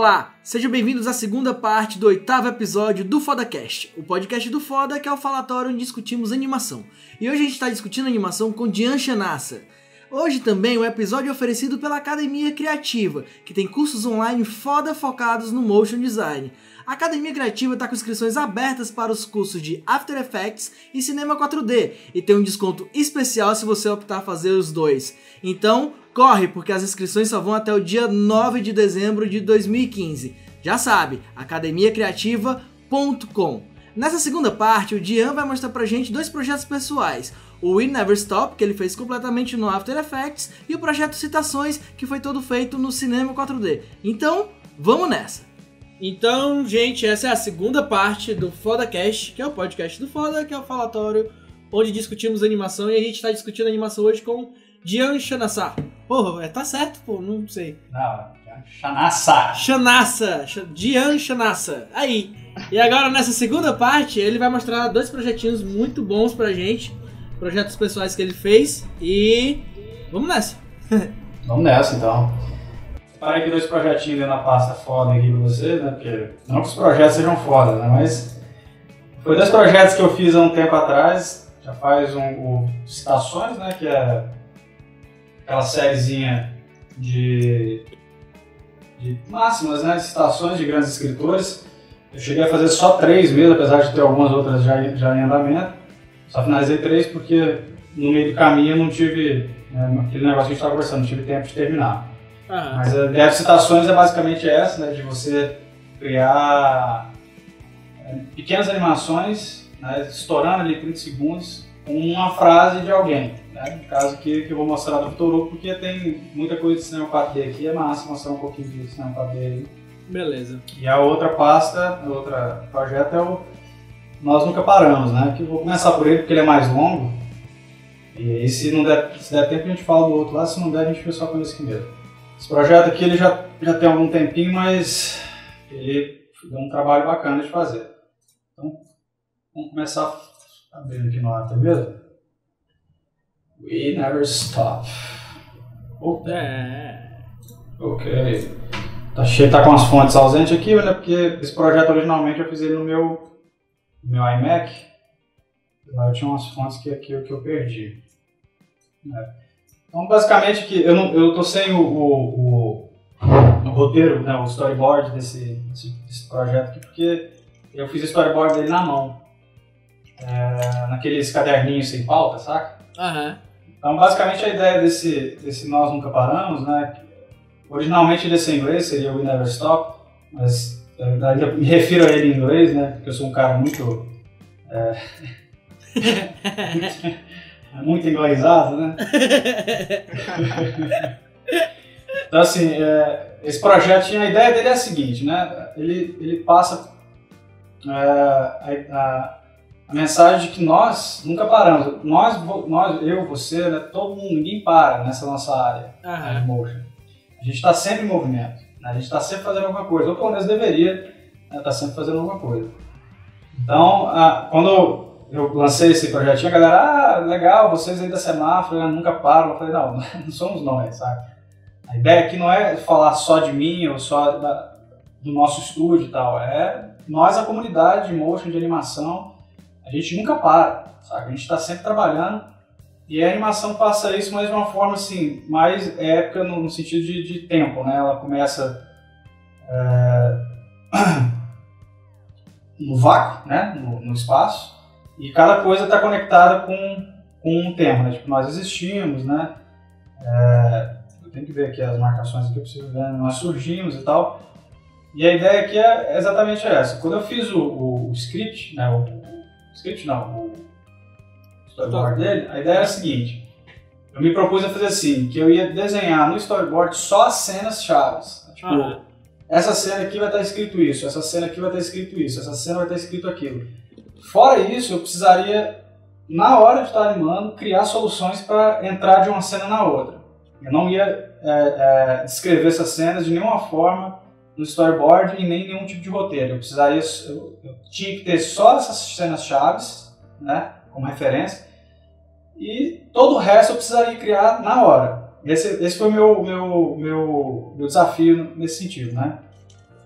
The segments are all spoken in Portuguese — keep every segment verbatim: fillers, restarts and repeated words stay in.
Olá, sejam bem-vindos à segunda parte do oitavo episódio do FodaCast, o podcast do Foda, que é o falatório onde discutimos animação. E hoje a gente está discutindo animação com Dian Shanassa. Hoje também o episódio é oferecido pela Academia Criativa, que tem cursos online foda focados no motion design. A Academia Criativa está com inscrições abertas para os cursos de After Effects e Cinema quatro D, e tem um desconto especial se você optar a fazer os dois. Então, corre, porque as inscrições só vão até o dia nove de dezembro de dois mil e quinze. Já sabe, academia criativa ponto com. Nessa segunda parte, o Dian vai mostrar pra gente dois projetos pessoais. O We Never Stop, que ele fez completamente no After Effects, e o projeto Citações, que foi todo feito no Cinema quatro D. Então, vamos nessa! Então, gente, essa é a segunda parte do FodaCast, que é o podcast do Foda, que é o falatório onde discutimos animação, e a gente tá discutindo animação hoje com Dian Shanassa. Porra, tá certo, pô, não sei. Não, Shanassa. Shanassa, Dian Shanassa. Aí. E agora, nessa segunda parte, ele vai mostrar dois projetinhos muito bons pra gente. Projetos pessoais que ele fez. E vamos nessa. Vamos nessa, então. Separei aqui dois projetinhos dentro da pasta foda aqui pra vocês, né? Porque não que os projetos sejam foda, né? Mas foi dois projetos que eu fiz há um tempo atrás. Já faz um, o Citações, né? Que é aquela sériezinha de, de máximas, né? Citações de grandes escritores. Eu cheguei a fazer só três mesmo, apesar de ter algumas outras já, já em andamento. Só finalizei três porque no meio do caminho eu não tive, né, aquele negócio que a gente estava conversando, não tive tempo de terminar. Ah. Mas a ideia de Citações é basicamente essa, né? De você criar é, pequenas animações, né, estourando ali trinta segundos, com uma frase de alguém. Né? No caso aqui que eu vou mostrar do Vitor Hugo, porque tem muita coisa de cinema quatro D aqui, é massa mostrar um pouquinho de cinema quatro D aí. Beleza. E a outra pasta, o outro projeto é o Nós Nunca Paramos, né? Que eu vou começar por ele porque ele é mais longo. E aí se, não der, se der tempo a gente fala do outro lá, se não der a gente fica só com esse aqui mesmo. Esse projeto aqui ele já, já tem algum tempinho, mas ele deu um trabalho bacana de fazer. Então, vamos começar abrindo aqui no ato mesmo. We Never Stop. Oh. É. Ok. Tá cheio, tá com as fontes ausentes aqui, né? Porque esse projeto originalmente eu fiz ele no meu, no meu iMac. Lá eu tinha umas fontes que, que, que eu perdi. Né? Então, basicamente, que eu, não, eu tô sem o, o, o, o roteiro, né? O storyboard desse, desse, desse projeto aqui, porque eu fiz o storyboard dele na mão. É, naqueles caderninhos sem pauta, saca? Aham. Então, basicamente, a ideia desse, desse Nós Nunca Paramos, né? Originalmente ele ia ser em inglês, seria We Never Stop, mas eu me refiro a ele em inglês, né? Porque eu sou um cara muito. É, muito, muito inglesado, né? Então, assim, é, esse projeto, a ideia dele é a seguinte, né? Ele, ele passa é, a, a, a mensagem de que nós nunca paramos. Nós, nós eu, você, né? Todo mundo, ninguém para nessa nossa área Aham. de motion. A gente está sempre em movimento, né? A gente está sempre fazendo alguma coisa, ou pelo menos deveria estar, né, tá sempre fazendo alguma coisa. Então, a, quando eu lancei esse projetinho, a galera, ah, legal, vocês aí da Semáforo nunca param. Eu falei, não, não somos nós, sabe? A ideia aqui não é falar só de mim ou só da, do nosso estúdio e tal, é nós, a comunidade de motion, de animação, a gente nunca para, sabe? A gente está sempre trabalhando. E a animação passa isso, mas de uma forma assim, mais épica no, no sentido de, de tempo, né? Ela começa é, no vácuo, né? No, no espaço, e cada coisa está conectada com, com um tema, né? Tipo, nós existimos, né? É, eu tenho que ver aqui as marcações aqui, eu preciso ver, né? Nós surgimos e tal. E a ideia aqui é exatamente essa. Quando eu fiz o, o, o script, né? O, o script não, o storyboard dele, a ideia era a seguinte: eu me propus a fazer assim, que eu ia desenhar no storyboard só as cenas chaves. Tipo, ah. essa cena aqui vai estar escrito isso, essa cena aqui vai estar escrito isso, essa cena vai estar escrito aquilo. Fora isso, eu precisaria, na hora de estar animando, criar soluções para entrar de uma cena na outra. Eu não ia é, é, descrever essas cenas de nenhuma forma no storyboard e nem nenhum tipo de roteiro. Eu precisaria, eu, eu tinha que ter só essas cenas chaves, né? Como referência, e todo o resto eu precisaria criar na hora. Esse, esse foi o meu, meu, meu, meu desafio nesse sentido, né?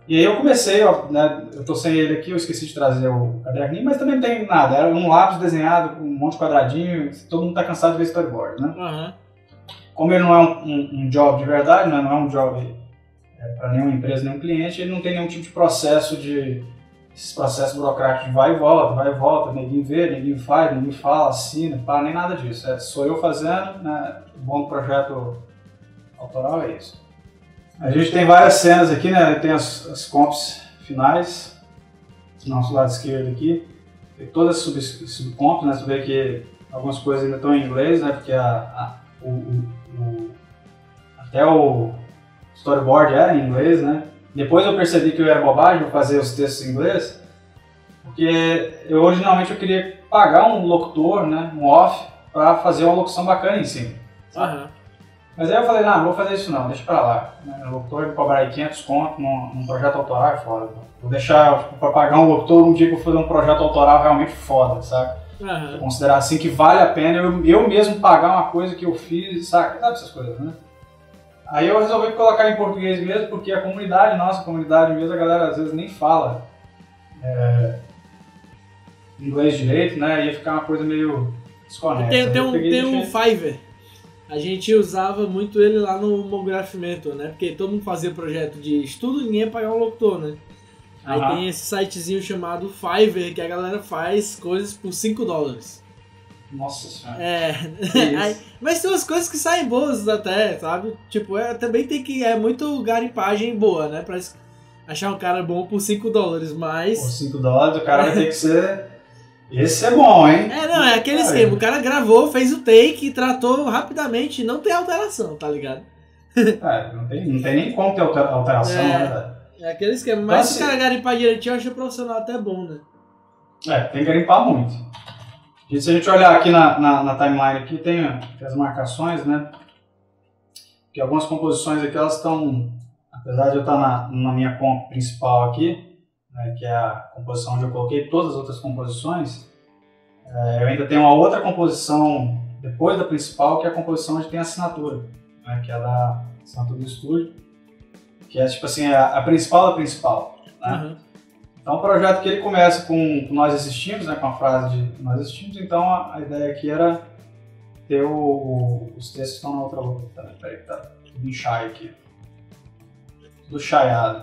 E aí eu comecei, ó, né, eu tô sem ele aqui, eu esqueci de trazer o caderninho, mas também não tem nada, era um lápis desenhado com um monte de quadradinho, todo mundo tá cansado de ver storyboard, né? Uhum. Como ele não é um, um, um job de verdade, né, não é um job é, para nenhuma empresa, nenhum cliente, ele não tem nenhum tipo de processo de, esses processos burocráticos de vai e volta, vai e volta, ninguém vê, ninguém faz, ninguém fala, assina, pá, nem nada disso, é, sou eu fazendo, né, o bom do projeto autoral é isso. A gente tem várias cenas aqui, né? Tem as, as comps finais, nosso lado esquerdo aqui. Tem todas as sub, subcomps, né? Você vê que algumas coisas ainda estão em inglês, né? Porque a, a, o, o, o, até o storyboard era em inglês, né? Depois eu percebi que eu era bobagem eu fazer os textos em inglês, porque eu originalmente eu queria pagar um locutor, né? Um off, para fazer uma locução bacana em cima. Uhum. Mas aí eu falei, não, não vou fazer isso não, deixa pra lá. O locutor me cobrar aí quinhentos conto num, num projeto autoral é foda. Vou deixar tipo, pra pagar um locutor um dia que eu for fazer um projeto autoral realmente foda, saca? Uhum. Vou considerar assim que vale a pena eu, eu mesmo pagar uma coisa que eu fiz, saca? Sabe essas coisas, né? Aí eu resolvi colocar em português mesmo, porque a comunidade, nossa comunidade mesmo, a galera às vezes nem fala é, inglês direito, né? Ia ficar uma coisa meio desconexa. Tem, tem, um, peguei, tem um deixei... Fiverr. A gente usava muito ele lá no Mograph Mentor, né? Porque todo mundo fazia projeto de estudo e ninguém ia pagar um locutor, né? Aí Uhum. tem esse sitezinho chamado Fiverr, que a galera faz coisas por cinco dólares. Nossa senhora. É, aí, mas tem umas coisas que saem boas até, sabe? Tipo, é, também tem que... É muito garimpagem boa, né? Pra achar um cara bom por cinco dólares, mas... Por cinco dólares o cara vai ter que ser... Esse é bom, hein? É, não, é aquele esquema. O cara gravou, fez o take, tratou rapidamente, não tem alteração, tá ligado? É, não tem, não tem nem como ter alteração, É. né, velho? É aquele esquema. Mas Então, se o assim- cara garimpar direitinho, eu acho o profissional até bom, né? É, tem que garimpar muito. E se a gente olhar aqui na, na, na timeline, aqui tem, ó, tem as marcações, né? Que algumas composições aqui, elas estão... Apesar de eu estar na, na minha comp principal aqui, né, que é a composição onde eu coloquei todas as outras composições, é, eu ainda tenho uma outra composição depois da principal, que é a composição onde tem a assinatura, né, que é a da assinatura do estúdio, que é tipo assim, a, a principal da principal. Né? Uhum. Então é um projeto que ele começa com, com Nós Existimos, né, com a frase de Nós Existimos, então a, a ideia aqui era ter o, o, os textos que estão na outra louca também. Peraí, tá tudo em chai aqui. Tudo chaiado.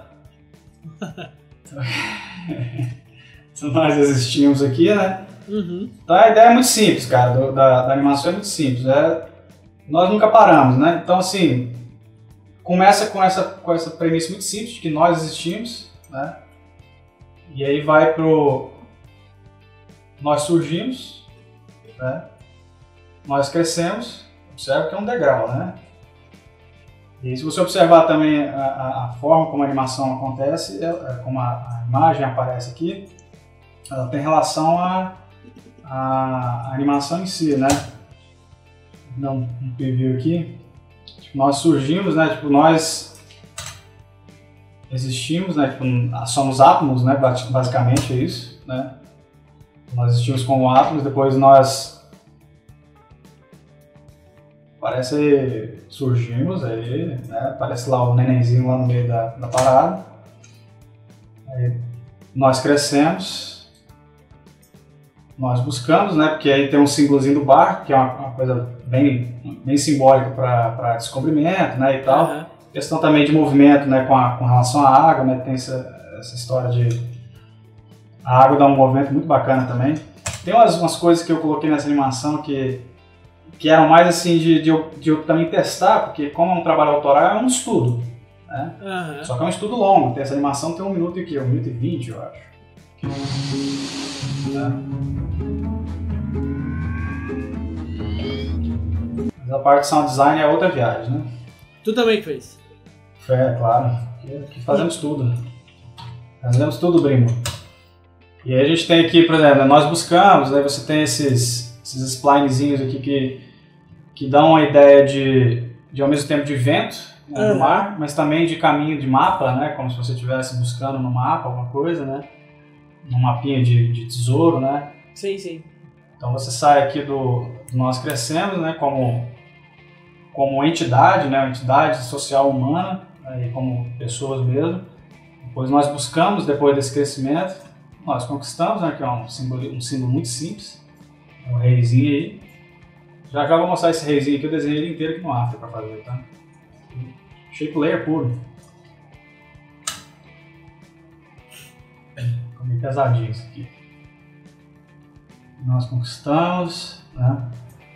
Então nós existimos aqui, né? Uhum. Então a ideia é muito simples, cara, do, da, da animação é muito simples. É, nós nunca paramos, né? Então assim, começa com essa, com essa premissa muito simples, de que nós existimos, né? E aí vai pro nós surgimos, né? Nós crescemos, observa que é um degrau, né? E se você observar também a, a, a forma como a animação acontece, é, é, como a, a imagem aparece aqui, ela tem relação à a, a animação em si, né? Vou dar um, um preview aqui. Tipo, nós surgimos, né? Tipo, nós existimos, né? Tipo, somos átomos, né? Basicamente é isso, né? Nós existimos como átomos, depois nós parece surgimos aí, né? Aparece lá o nenenzinho lá no meio da, da parada. Aí nós crescemos, nós buscamos, né? Porque aí tem um símbolozinho do barco, que é uma, uma coisa bem, bem simbólica para descobrimento, né? E tal. Uhum. Questão também de movimento, né? Com, a, com relação à água, né? Tem essa, essa história de a água dá um movimento muito bacana também. Tem umas, umas coisas que eu coloquei nessa animação que que eram mais assim de, de, eu, de eu também testar, porque como é um trabalho autoral, é um estudo, né? Uhum. Só que é um estudo longo, essa animação tem um minuto e o quê? Um minuto e vinte, eu acho. Né? Mas a parte de sound design é outra viagem, né? Tu também que fez? É, claro. Que fazemos tudo. Fazemos tudo, Brimo. E aí a gente tem aqui, por exemplo, nós buscamos, aí você tem esses, esses splinezinhos aqui que, que dão uma ideia de, de ao mesmo tempo de vento, né, Uhum. do mar, mas também de caminho de mapa, né, como se você estivesse buscando no mapa alguma coisa, né, um mapinha de, de tesouro, né. Sim, sim. Então você sai aqui do, do Nós Crescemos, né, como, como entidade, né, uma entidade social humana, né, e como pessoas mesmo. Depois nós buscamos, depois desse crescimento, nós conquistamos, né, que é um símbolo, um símbolo muito simples, um reizinho aí. Já já vou mostrar esse reizinho aqui, eu desenhei ele inteiro aqui no After para fazer, tá? Shape layer puro. Ficou meio pesadinho isso aqui. Nós conquistamos, né?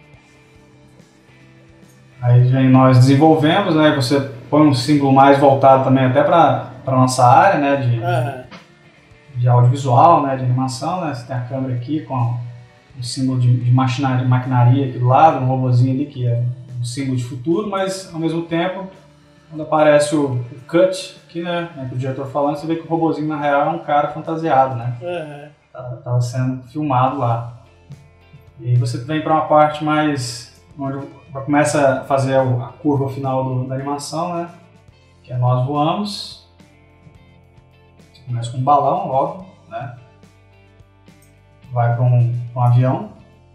Aí vem nós desenvolvemos, né? Você põe um símbolo mais voltado também até para a nossa área, né? De, uhum. de audiovisual, né? De animação, né? Você tem a câmera aqui com um símbolo de, de maquinaria, maquinaria aqui do lado, um robozinho ali que é um símbolo de futuro, mas ao mesmo tempo, quando aparece o, o cut aqui, né? O diretor falando, você vê que o robozinho na real é um cara fantasiado, né? Uhum. Tava sendo filmado lá. E aí você vem para uma parte mais onde começa a fazer a curva final do, da animação, né? Que é nós voamos. Você começa com um balão, óbvio, né? Vai para um, um avião.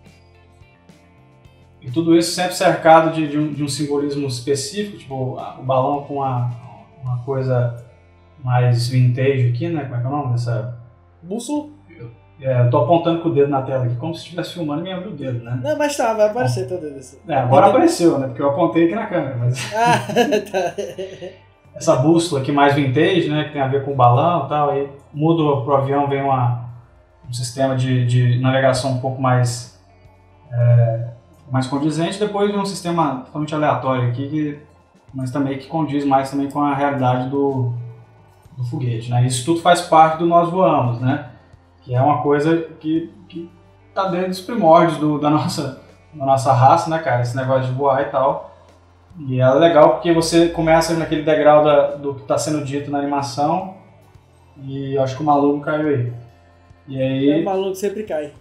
E tudo isso sempre cercado de, de, um, de um simbolismo específico, tipo o balão com uma, uma coisa mais vintage aqui, né? Como é que é o nome dessa? Bússola? É, eu tô apontando com o dedo na tela aqui, como se estivesse filmando e me abriu o dedo, né? Não, mas tá, vai aparecer teu dedo assim. É, agora apareceu, né? Porque eu apontei aqui na câmera, mas... Ah, tá. Essa bússola aqui mais vintage, né? Que tem a ver com o balão e tal, aí muda pro avião, vem uma, um sistema de, de navegação um pouco mais... É, mais condizente, depois vem um sistema totalmente aleatório aqui, que, mas também que condiz mais também com a realidade do, do foguete, né? Isso tudo faz parte do Nós Voamos, né? Que é uma coisa que, que tá dentro dos primórdios do, da, nossa, da nossa raça, né, cara? Esse negócio de voar e tal. E é legal porque você começa naquele degrau da, do que está sendo dito na animação e eu acho que o maluco caiu aí. E aí... É, o maluco sempre cai.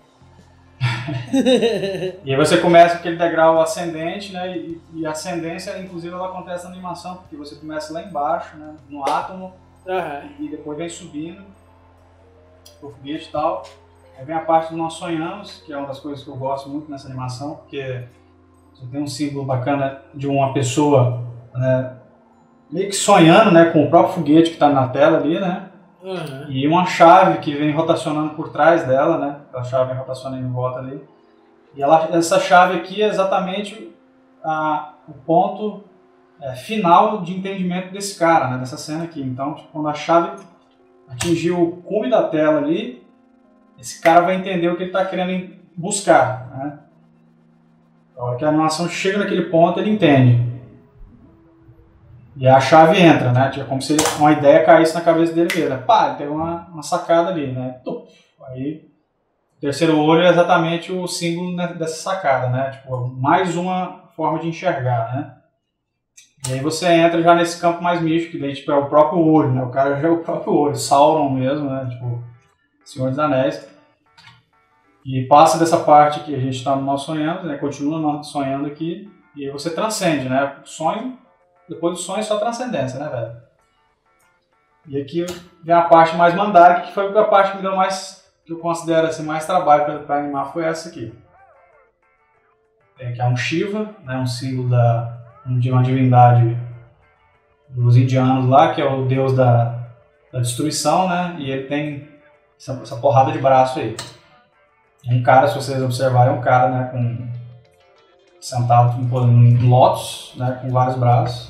E aí você começa com aquele degrau ascendente, né? E, e a ascendência, inclusive, ela acontece na animação, porque você começa lá embaixo, né? No átomo, uhum. E depois vem subindo pro foguete e tal. Aí vem a parte do Nós Sonhamos, que é uma das coisas que eu gosto muito nessa animação, porque você tem um símbolo bacana de uma pessoa, né, meio que sonhando, né, com o próprio foguete que está na tela ali, né? Uhum. E uma chave que vem rotacionando por trás dela, né? A chave vem rotacionando em volta ali. E ela, essa chave aqui é exatamente a, o ponto é, final de entendimento desse cara, né? Dessa cena aqui. Então, tipo, quando a chave atingir o cume da tela ali, esse cara vai entender o que ele está querendo buscar, né? A hora que a animação chega naquele ponto, ele entende. E a chave entra, né? Tipo, como se uma ideia caísse na cabeça dele mesmo. Né? Pá, ele tem uma, uma sacada ali, né? Aí, o terceiro olho é exatamente o símbolo dessa sacada, né? Tipo, mais uma forma de enxergar, né? E aí você entra já nesse campo mais místico, que daí tipo, é o próprio olho, né? O cara já é o próprio olho, Sauron mesmo, né? Tipo, Senhor dos Anéis. E passa dessa parte que a gente está no Nós Sonhamos, né? Continua sonhando aqui, e aí você transcende, né? Sonho. Depois do sonho é só transcendência, né, velho? E aqui vem a parte mais mandárica, que foi a parte que me deu mais, que eu considero assim, mais trabalho para animar, foi essa aqui. Tem aqui um Shiva, né, um símbolo da, de uma divindade dos indianos lá, que é o deus da, da destruição, né? E ele tem essa, essa porrada de braço aí. Um cara, se vocês observarem, é um cara, né, com, sentado em lótus, né, com vários braços.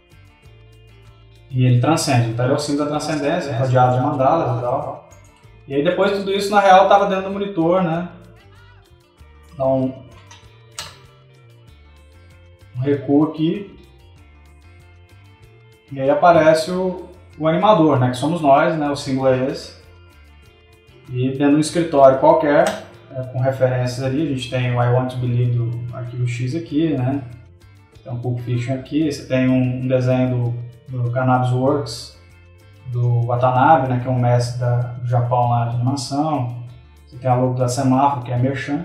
E ele transcende, então ele é o símbolo da transcendência, rodeado de mandalas e tal. E aí depois tudo isso, na real, estava dentro do monitor, né? Então, um recuo aqui. E aí aparece o, o animador, né? Que somos nós, né? O símbolo é esse. E dentro de um escritório qualquer, né, com referências ali, a gente tem o I Want to Believe do Arquivo X aqui, né? Tem um Pulp Fiction aqui, você tem um, um desenho do do Cannabis Works, do Watanabe, né, que é um mestre da, do Japão lá de animação. Você tem a logo da Semáforo, que é Merchan.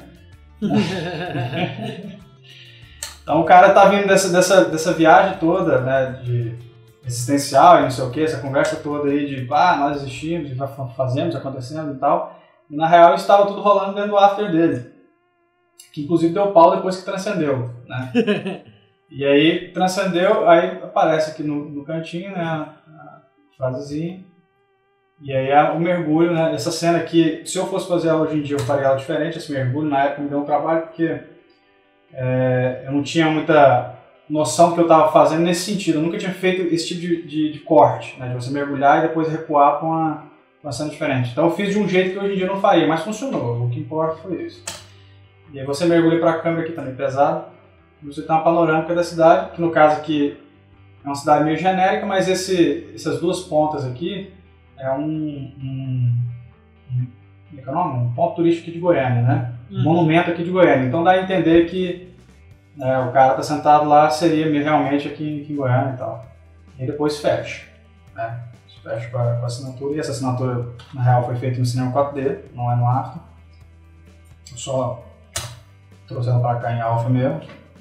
Então o cara tá vindo dessa, dessa, dessa viagem toda, né, de existencial e não sei o que, essa conversa toda aí de ah, nós existimos, e fazemos, acontecendo e tal. E na real estava tudo rolando dentro do after dele, que inclusive deu pau depois que transcendeu, né? E aí transcendeu, aí aparece aqui no, no cantinho, né, a, a frasezinha, E aí a, o mergulho, né? Essa cena aqui, se eu fosse fazer ela hoje em dia, eu faria ela diferente. Esse mergulho na época me deu um trabalho porque é, eu não tinha muita noção do que eu estava fazendo nesse sentido. Eu nunca tinha feito esse tipo de, de, de corte, né? De você mergulhar e depois recuar com uma, uma cena diferente. Então eu fiz de um jeito que hoje em dia eu não faria, mas funcionou. O que importa foi isso. E aí você mergulha para a câmera aqui também pesado. E você tem uma panorâmica da cidade, que no caso aqui é uma cidade meio genérica, mas esse, essas duas pontas aqui é um, um, um, como é que é o nome? Um ponto turístico aqui de Goiânia, né? Um uhum. monumento aqui de Goiânia. Então dá a entender que é, o cara está sentado lá, seria realmente aqui, aqui em Goiânia e tal. E depois fecha, né? Fecha com a, com a assinatura, e essa assinatura na real foi feita no cinema quatro D, não é no After. Eu só trouxe ela para cá em Alpha mesmo.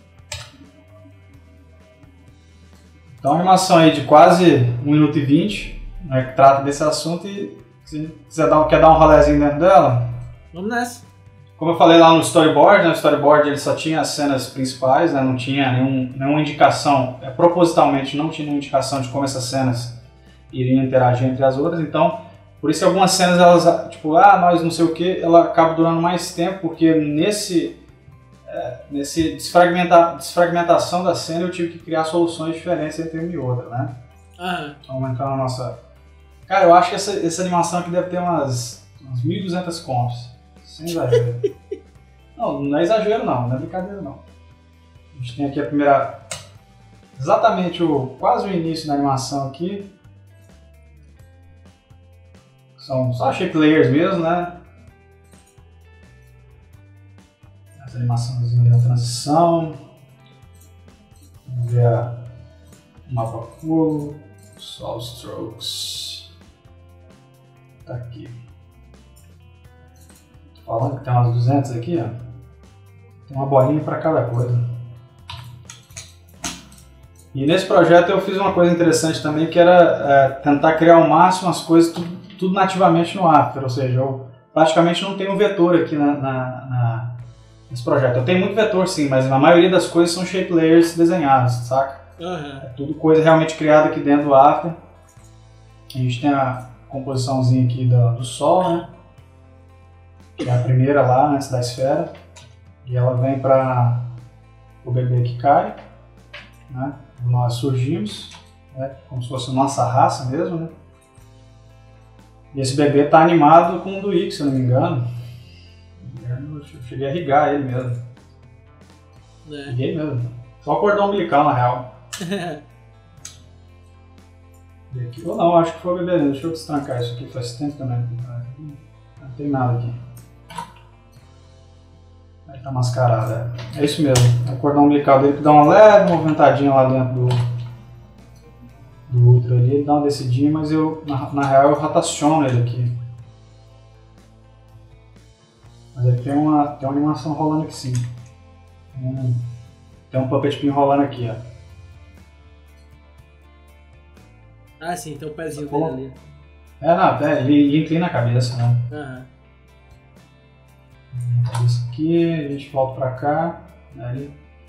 Então a animação aí de quase um minuto e vinte, né, que trata desse assunto, e se quiser dar, quer dar um rolezinho dentro dela, vamos nessa. Como eu falei lá no storyboard, né, o storyboard ele só tinha as cenas principais, né, não tinha nenhum, nenhuma indicação, é, propositalmente não tinha nenhuma indicação de como essas cenas iriam interagir entre as outras, então por isso algumas cenas elas, tipo, ah, nós não sei o que, ela acaba durando mais tempo, porque nesse É, nesse desfragmenta, desfragmentação da cena eu tive que criar soluções diferentes entre uma e outra, né? Uhum. Aumentando a nossa... Cara, eu acho que essa, essa animação aqui deve ter umas, umas mil e duzentas compras. Sem exagero. Não, não é exagero não, não é brincadeira não. A gente tem aqui a primeira... Exatamente o, quase o início da animação aqui. São só shape layers mesmo, né? Animaçãozinha da transição, vamos ver a mapa full, Sol Strokes, tá aqui. Tô falando que tem umas duzentas aqui, ó. Tem uma bolinha para cada coisa. E nesse projeto eu fiz uma coisa interessante também, que era é, tentar criar ao máximo as coisas tudo, tudo nativamente no After, ou seja, eu praticamente não tenho um vetor aqui na, na, na esse projeto. Eu tenho muito vetor sim, mas a maioria das coisas são shape layers desenhados, saca? Uhum. É tudo coisa realmente criada aqui dentro do After. A gente tem a composiçãozinha aqui do, do Sol, né? Que é a primeira lá, antes da esfera. E ela vem para o bebê que cai, né? Nós surgimos, né? Como se fosse nossa raça mesmo, né? E esse bebê está animado com o do Ikki, se eu não me engano. Eu cheguei a rigar ele mesmo. É. Riguei mesmo. Só o cordão umbilical, na real. E aqui, ou não, acho que foi o bebê. Deixa eu destrancar isso aqui, faz tempo também. Não tem nada aqui. Aí tá mascarado, é. É isso mesmo. É o cordão umbilical dele que dá uma leve movimentadinha lá dentro do, do útero ali. Ele dá uma descidinha, mas eu, na, na real, eu rotaciono ele aqui. Mas ele tem uma, tem uma animação rolando aqui sim. Hum, tem um puppet pin rolando aqui, ó. Ah sim, tem o pezinho Pô. dele ali. É, não, é, ele, ele inclina a cabeça, né? Aham. Isso aqui, a gente volta pra cá. Aí.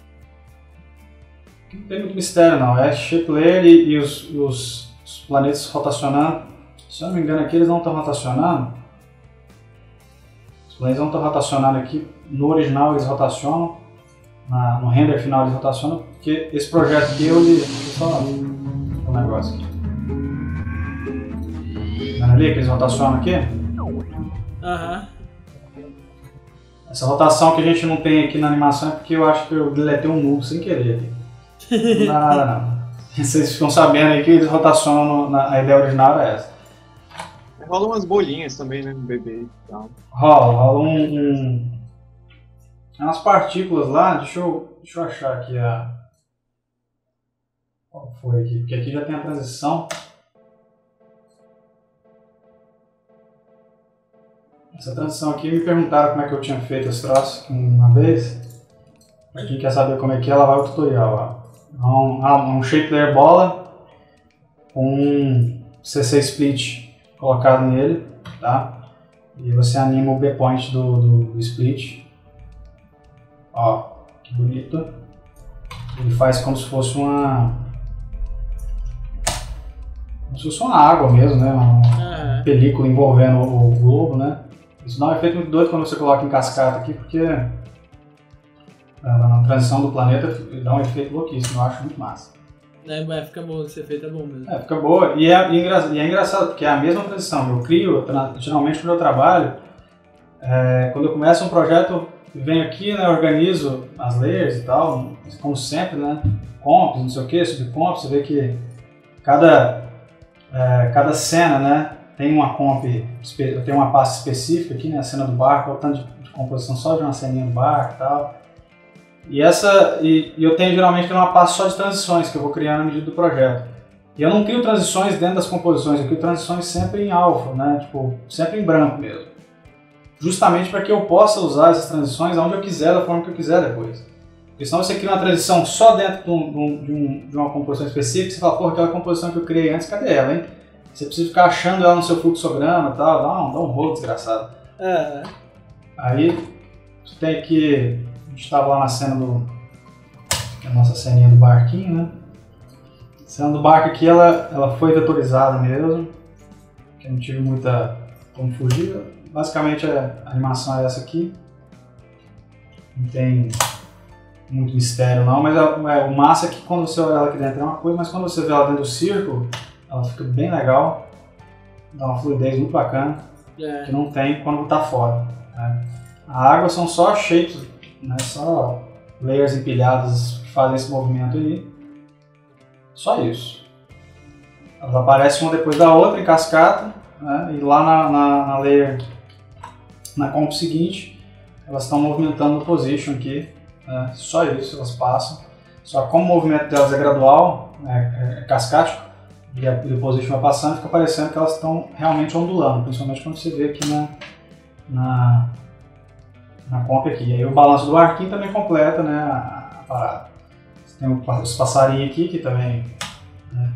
Não tem muito mistério não, é shape layer e, e os, os, os planetas rotacionando. Se eu não me engano aqui eles não estão rotacionando. Os planetas não estão rotacionando aqui, no original eles rotacionam, na, no render final eles rotacionam, porque esse projeto aqui eu li, deixa eu só um negócio aqui. Tá ali que eles rotacionam aqui? Aham. Essa rotação que a gente não tem aqui na animação é porque eu acho que eu deletei um noob sem querer aqui. Não dá nada não. Vocês ficam sabendo aí que eles rotacionam, no, na, a ideia original é essa. Rola umas bolinhas também, né, no bebê e tal. Rola, rola um, um... umas partículas lá, deixa eu, deixa eu achar aqui a... Qual foi aqui? Porque aqui já tem a transição. Essa transição aqui, me perguntaram como é que eu tinha feito esse troço uma vez. Pra quem quer saber como é que é, ela vai o tutorial. Ó. Um, ah, um shape layer bola com um C C split colocado nele, tá? E você anima o B-point do, do, do split. Ó, que bonito. Ele faz como se fosse uma... como se fosse uma água mesmo, né? Uma, Uhum. película envolvendo o, o globo, né? Isso dá um efeito muito doido quando você coloca em cascata aqui, porque na transição do planeta dá um efeito louquíssimo, eu acho muito massa. É, mas fica bom, esse efeito é bom mesmo. É, fica boa. E é, e é, engra, e é engraçado, porque é a mesma transição. Eu crio, geralmente quando eu trabalho, é, quando eu começo um projeto, eu venho aqui, né, organizo as layers e tal, como sempre, né? Comps, não sei o que, subcomps, você vê que cada, é, cada cena, né, tem uma comp, tem uma pasta específica aqui, né, a cena do barco, o tanto de, de composição só de uma ceninha do barco e tal. E, essa, e, e eu tenho geralmente uma pasta só de transições que eu vou criando à medida do projeto. E eu não crio transições dentro das composições, eu crio transições sempre em alfa, né, tipo, sempre em branco mesmo. Justamente para que eu possa usar essas transições onde eu quiser, da forma que eu quiser depois. Porque senão você cria uma transição só dentro de, um, de, um, de uma composição específica, você fala, pô, aquela composição que eu criei antes, cadê ela, hein? Você precisa ficar achando ela no seu fluxograma e tal, dá um, dá um rolo desgraçado. É. Aí você tem que... A gente estava lá na cena do... a nossa ceninha do barquinho, né? A cena do barco aqui, ela, ela foi vetorizada mesmo, que eu não tive muita como fugir. Basicamente a animação é essa aqui. Não tem muito mistério não, mas é, o massa é que quando você olha ela aqui dentro é uma coisa, mas quando você vê ela dentro do círculo, ela fica bem legal, dá uma fluidez muito bacana, é. que não tem quando está fora. Né? A água são só shapes, né? Só layers empilhadas que fazem esse movimento aí. Só isso. Elas aparecem uma depois da outra em cascata, né? E lá na, na, na layer, na comp seguinte, elas estão movimentando no position aqui. É, só isso, elas passam. Só que como o movimento delas é gradual, é, é cascático, e, a, e o position vai passando, fica parecendo que elas estão realmente ondulando, principalmente quando você vê aqui na, na, na comp aqui. E aí o balanço do arquinho também completa, né, a, a parada. Você tem os passarinhos aqui, que também, né,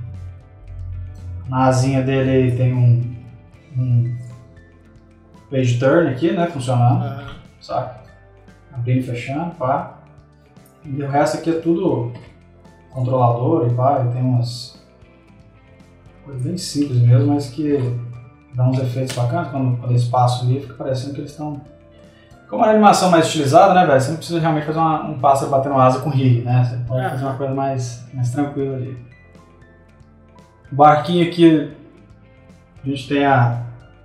na asinha dele aí tem um, um page turn aqui, né, funcionando, uhum. saca? Abrindo e fechando, pá. E o resto aqui é tudo controlador e pá, e tem umas coisas bem simples mesmo, mas que dá uns efeitos bacanas quando, quando eles passam ali, fica parecendo que eles estão... Como é uma animação mais estilizada, né, velho? Você não precisa realmente fazer uma, um pássaro batendo asa com rig, né? Você pode é. fazer uma coisa mais, mais tranquila ali. O barquinho aqui, a gente tem a...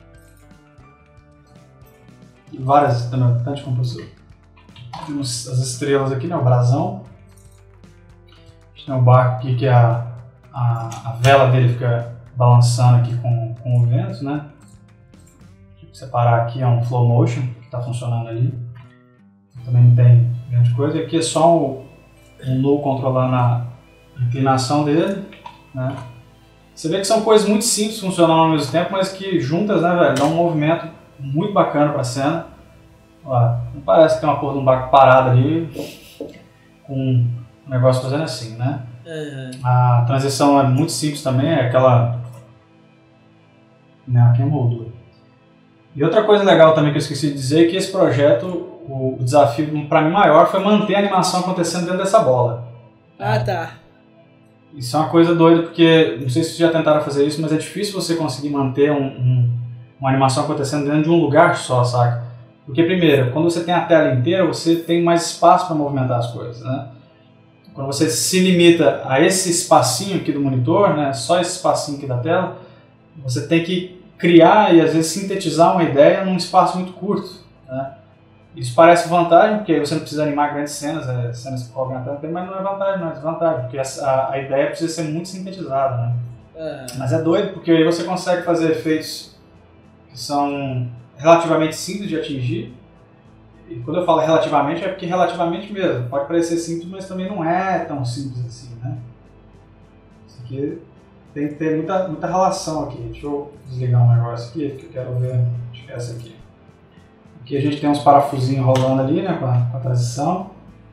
várias, tanto de composição. Temos as estrelas aqui, né, o brasão. A gente tem o barco aqui que a, a, a vela dele fica balançando aqui com, com o vento, né? Vou separar aqui é um flow motion que está funcionando ali. Também não tem grande coisa. Aqui é só um, um null controlando a inclinação dele, né? Você vê que são coisas muito simples funcionando ao mesmo tempo, mas que juntas, né, velho, dão um movimento muito bacana para a cena. Ó, não parece que tem uma porra de um barco parado ali com um negócio fazendo assim, né? Uhum. A transição é muito simples também, é aquela... Não, aqui é moldura. E outra coisa legal também que eu esqueci de dizer é que esse projeto, o desafio para mim maior foi manter a animação acontecendo dentro dessa bola. Ah, tá. Isso é uma coisa doida porque, não sei se vocês já tentaram fazer isso, mas é difícil você conseguir manter um, um, uma animação acontecendo dentro de um lugar só, saca? Porque, primeiro, quando você tem a tela inteira, você tem mais espaço para movimentar as coisas, né? Quando você se limita a esse espacinho aqui do monitor, né, só esse espacinho aqui da tela, você tem que criar e, às vezes, sintetizar uma ideia num espaço muito curto, né? Isso parece vantagem, porque você não precisa animar grandes cenas, é, cenas que cobrem a tela, mas não é vantagem, não é desvantagem, porque a, a ideia precisa ser muito sintetizada, né? É. Mas é doido, porque aí você consegue fazer efeitos que são relativamente simples de atingir. E quando eu falo relativamente, é porque relativamente mesmo. Pode parecer simples, mas também não é tão simples assim, né? Isso aqui tem que ter muita, muita relação aqui. Deixa eu desligar um negócio aqui, que eu quero ver. Acho que é essa aqui. Aqui a gente tem uns parafusinhos rolando ali, né, com a, com a transição.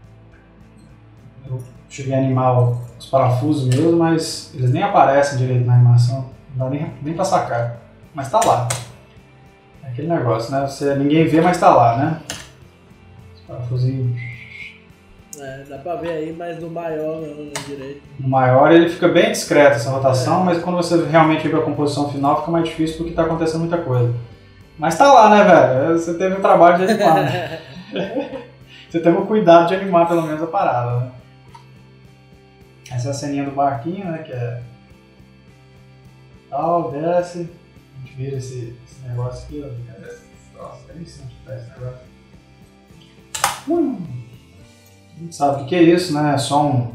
Eu cheguei a animar os parafusos mesmo, mas eles nem aparecem direito na animação. Não dá nem, nem pra sacar. Mas tá lá. Aquele negócio, né? Você, ninguém vê, mas tá lá, né? Os parafusinhos. É, dá pra ver aí, mas no maior não, no direito. No maior ele fica bem discreto essa rotação, é. Mas quando você realmente vê a composição final fica mais difícil porque tá acontecendo muita coisa. Mas tá lá, né, velho? Você teve o trabalho de animar, né? Você teve o cuidado de animar pelo menos a parada, né? Essa é a ceninha do barquinho, né, que é... Tal, desce, a gente vira esse, esse negócio aqui, ó. Nossa, é isso que tá esse negócio. Hum. A gente sabe o que é isso, né? É só um,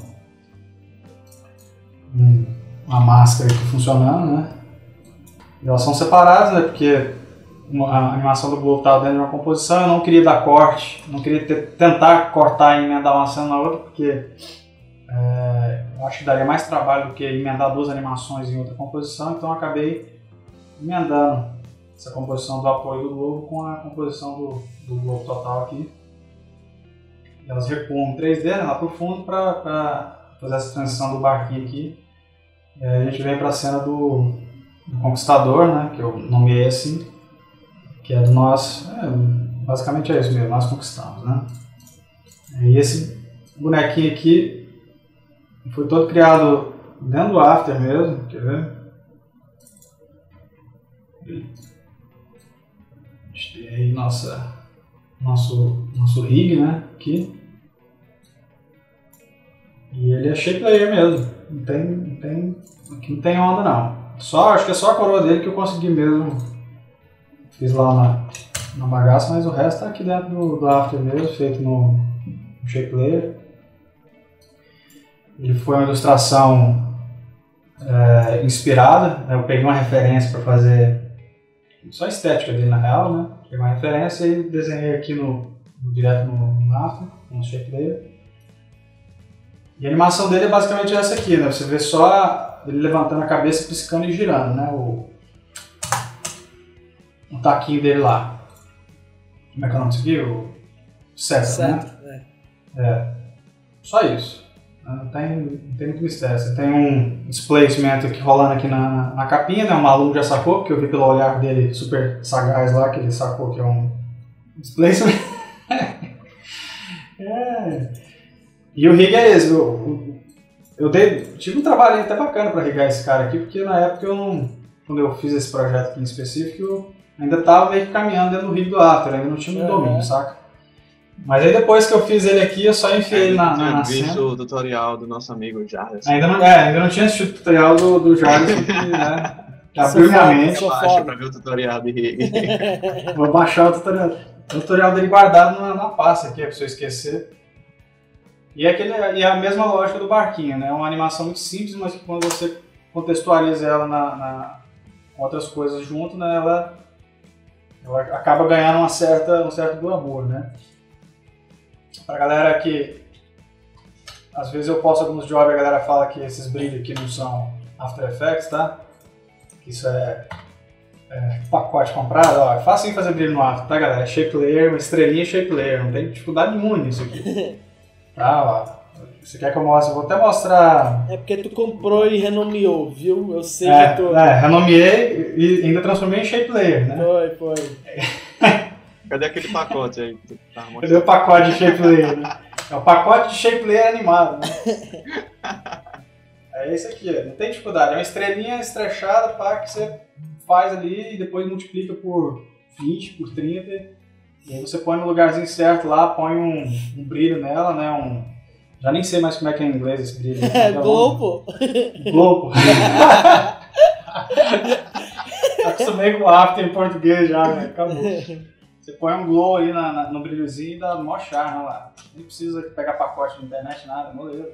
um, uma máscara aqui funcionando, né? E elas são separadas, né? Porque a animação do globo estava dentro de uma composição, eu não queria dar corte, não queria ter, tentar cortar e emendar uma cena na outra, porque é, eu acho que daria mais trabalho do que emendar duas animações em outra composição, então eu acabei emendando essa composição do apoio do globo com a composição do, do globo total aqui. Elas recuam em três D, né, lá pro fundo para fazer essa transição do barquinho aqui. E aí a gente vem para a cena do, do Conquistador, né, que eu nomeei assim, que é do nós, é, basicamente é isso mesmo, nós conquistamos, né. E esse bonequinho aqui foi todo criado dentro do After mesmo, quer ver? A gente tem aí nossa, nosso, nosso rig, né, aqui. E ele é shape layer mesmo, não tem, não tem, aqui não tem onda não. Só, acho que é só a coroa dele que eu consegui mesmo, fiz lá na, na bagaça, mas o resto tá aqui dentro do, do After mesmo, feito no, no shape layer. Ele foi uma ilustração é, inspirada, né? Eu peguei uma referência para fazer só a estética dele na real, né? Peguei uma referência e desenhei aqui no, no direto no, no After, no shape layer. E a animação dele é basicamente essa aqui, né? Você vê só ele levantando a cabeça, piscando e girando, né? O, o taquinho dele lá. Como é que é o nome disso aqui? O César, né? É. é. Só isso. Não tem, não tem muito mistério. Você tem um displacement aqui rolando aqui na, na capinha, né? O maluco já sacou, porque eu vi pelo olhar dele super sagaz lá, que ele sacou que é um displacement. é. E o rig é esse. Eu, eu dei, tive um trabalho até bacana para rigar esse cara aqui, porque na época eu não, quando eu fiz esse projeto aqui em específico, eu ainda estava meio que caminhando dentro do rig do After, ainda não tinha muito uhum. domínio, saca? Mas aí depois que eu fiz ele aqui, eu só enfiei ele na, na, na cena. Visto o tutorial do nosso amigo Jarvis. Ainda não, é, ainda não tinha assistido o tutorial do, do Jarvis, que, né, que abriu minha mente. Baixa pra ver o tutorial de rig. Vou baixar o tutorial, o tutorial dele guardado na, na pasta aqui, pra você esquecer. E é, aquele, e é a mesma lógica do barquinho, né? É uma animação muito simples, mas que quando você contextualiza ela na, na, com outras coisas junto, né, ela, ela acaba ganhando uma certa, um certo glamour, né? Pra galera que às vezes eu posto alguns jobs e a galera fala que esses brilhos aqui não são After Effects, tá? Isso é, é pacote comprado, ó, é fácil fazer brilho no After, tá, galera? É shape layer, uma estrelinha shape layer, não tem dificuldade nenhuma nisso aqui. Tá, ó. Você quer que eu mostre? Eu vou até mostrar. É porque tu comprou e renomeou, viu? Eu sei é, que tu. É, renomeei e ainda transformei em shape layer, né? Foi, foi. Cadê aquele pacote aí? Que tá Cadê o pacote de shape layer, né? É o pacote de shape layer animado, né? É esse aqui, ó. Não tem dificuldade. É uma estrelinha estrechada, pá, que você faz ali e depois multiplica por vinte, por trinta. E aí você põe no lugarzinho certo lá, põe um, um brilho nela, né? Um, já nem sei mais como é que é em inglês esse brilho. É, globo. Globo. Acostumei com o After em português já, né? Acabou. Você põe um glow ali na, na, no brilhozinho e dá mó charme lá. Nem precisa pegar pacote na internet, nada, moleza.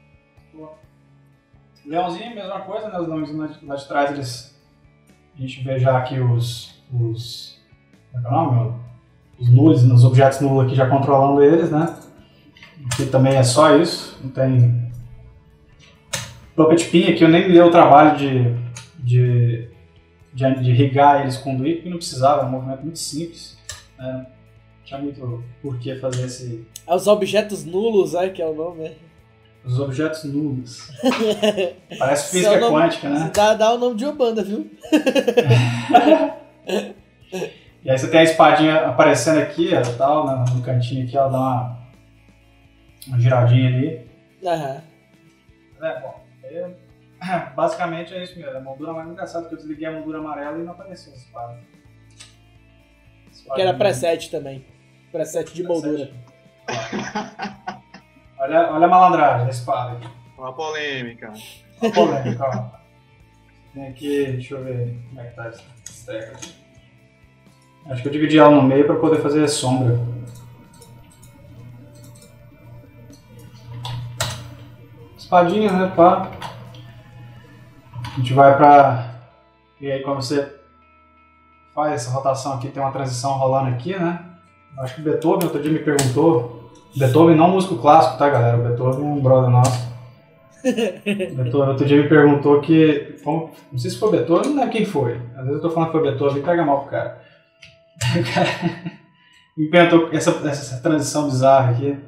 Leãozinho, mesma coisa, né? Os leãozinhos lá de trás, eles... A gente vê já aqui os... os como é que é o nome? Os nulls, os objetos null aqui já controlando eles, né? Aqui também é só isso, não tem... Puppet Pin aqui eu nem me dei o trabalho de, de, de, de rigar eles com conduíte, porque não precisava, é um movimento muito simples. Né? Não tinha muito por que fazer esse... Os objetos nulos, aí que é o nome, né? Os objetos nulos. Parece física nome, quântica, né? Dá, dá o nome de uma banda, viu? E aí você tem a espadinha aparecendo aqui, ó, tal, no cantinho aqui, ela dá uma, uma giradinha ali. Aham. É, bom, é, basicamente é isso mesmo. A moldura mais engraçada que eu desliguei a moldura amarela e não apareceu essa espada. Que era preset também. Preset de moldura. Olha, olha a malandragem da espada aqui. Uma polêmica. Uma polêmica, ó. Tem aqui, deixa eu ver como é que tá esse treco aqui. Acho que eu dividi ela no meio para poder fazer sombra. Espadinha, né, pá. A gente vai pra... E aí quando você faz essa rotação aqui, tem uma transição rolando aqui, né? Acho que o Beethoven outro dia me perguntou. Beethoven não músico clássico, tá, galera? O Beethoven é um brother nosso. Beethoven outro dia me perguntou que... Bom, não sei se foi o Beethoven, não lembro quem foi. Às vezes eu tô falando que foi o Beethoven e pega mal pro cara. O cara me perguntou essa, essa transição bizarra aqui.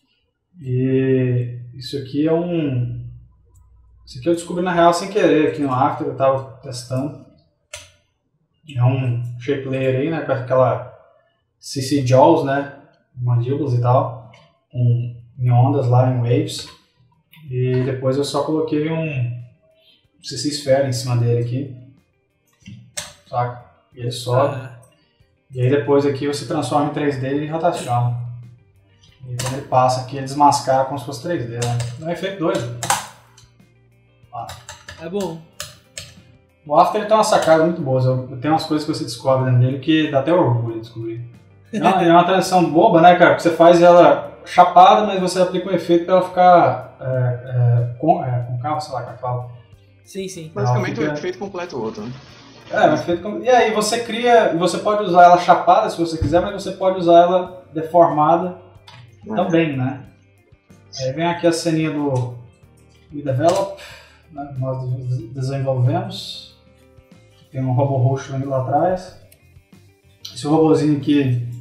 E isso aqui é um... Isso aqui eu descobri na real sem querer aqui no After, eu tava testando. É um shape layer aí, né, com aquela C C Jaws, né, mandíbulas e tal, com, em ondas lá, em waves. E depois eu só coloquei um C C Sphere em cima dele aqui, saca? E ele sobe. Ah. E aí depois aqui você transforma em três D e rotaciona. E quando ele passa aqui, ele desmascara como se fosse três D, né? É um efeito doido. Ah. É bom. O After ele tem uma sacada muito boa. Eu, tem umas coisas que você descobre dentro dele que dá até orgulho de descobrir. É uma, é uma transição boba, né, cara? Porque você faz ela chapada, mas você aplica um efeito pra ela ficar é, é, com, é, concavo, sei lá como é que fala. Sim, sim. Basicamente fica... um efeito completo outro, né? É, um efeito com... E aí você cria, você pode usar ela chapada se você quiser, mas você pode usar ela deformada é. também, né? Aí vem aqui a ceninha do We Develop, né? Nós desenvolvemos. Tem um robô roxo ali lá atrás. Esse robôzinho aqui,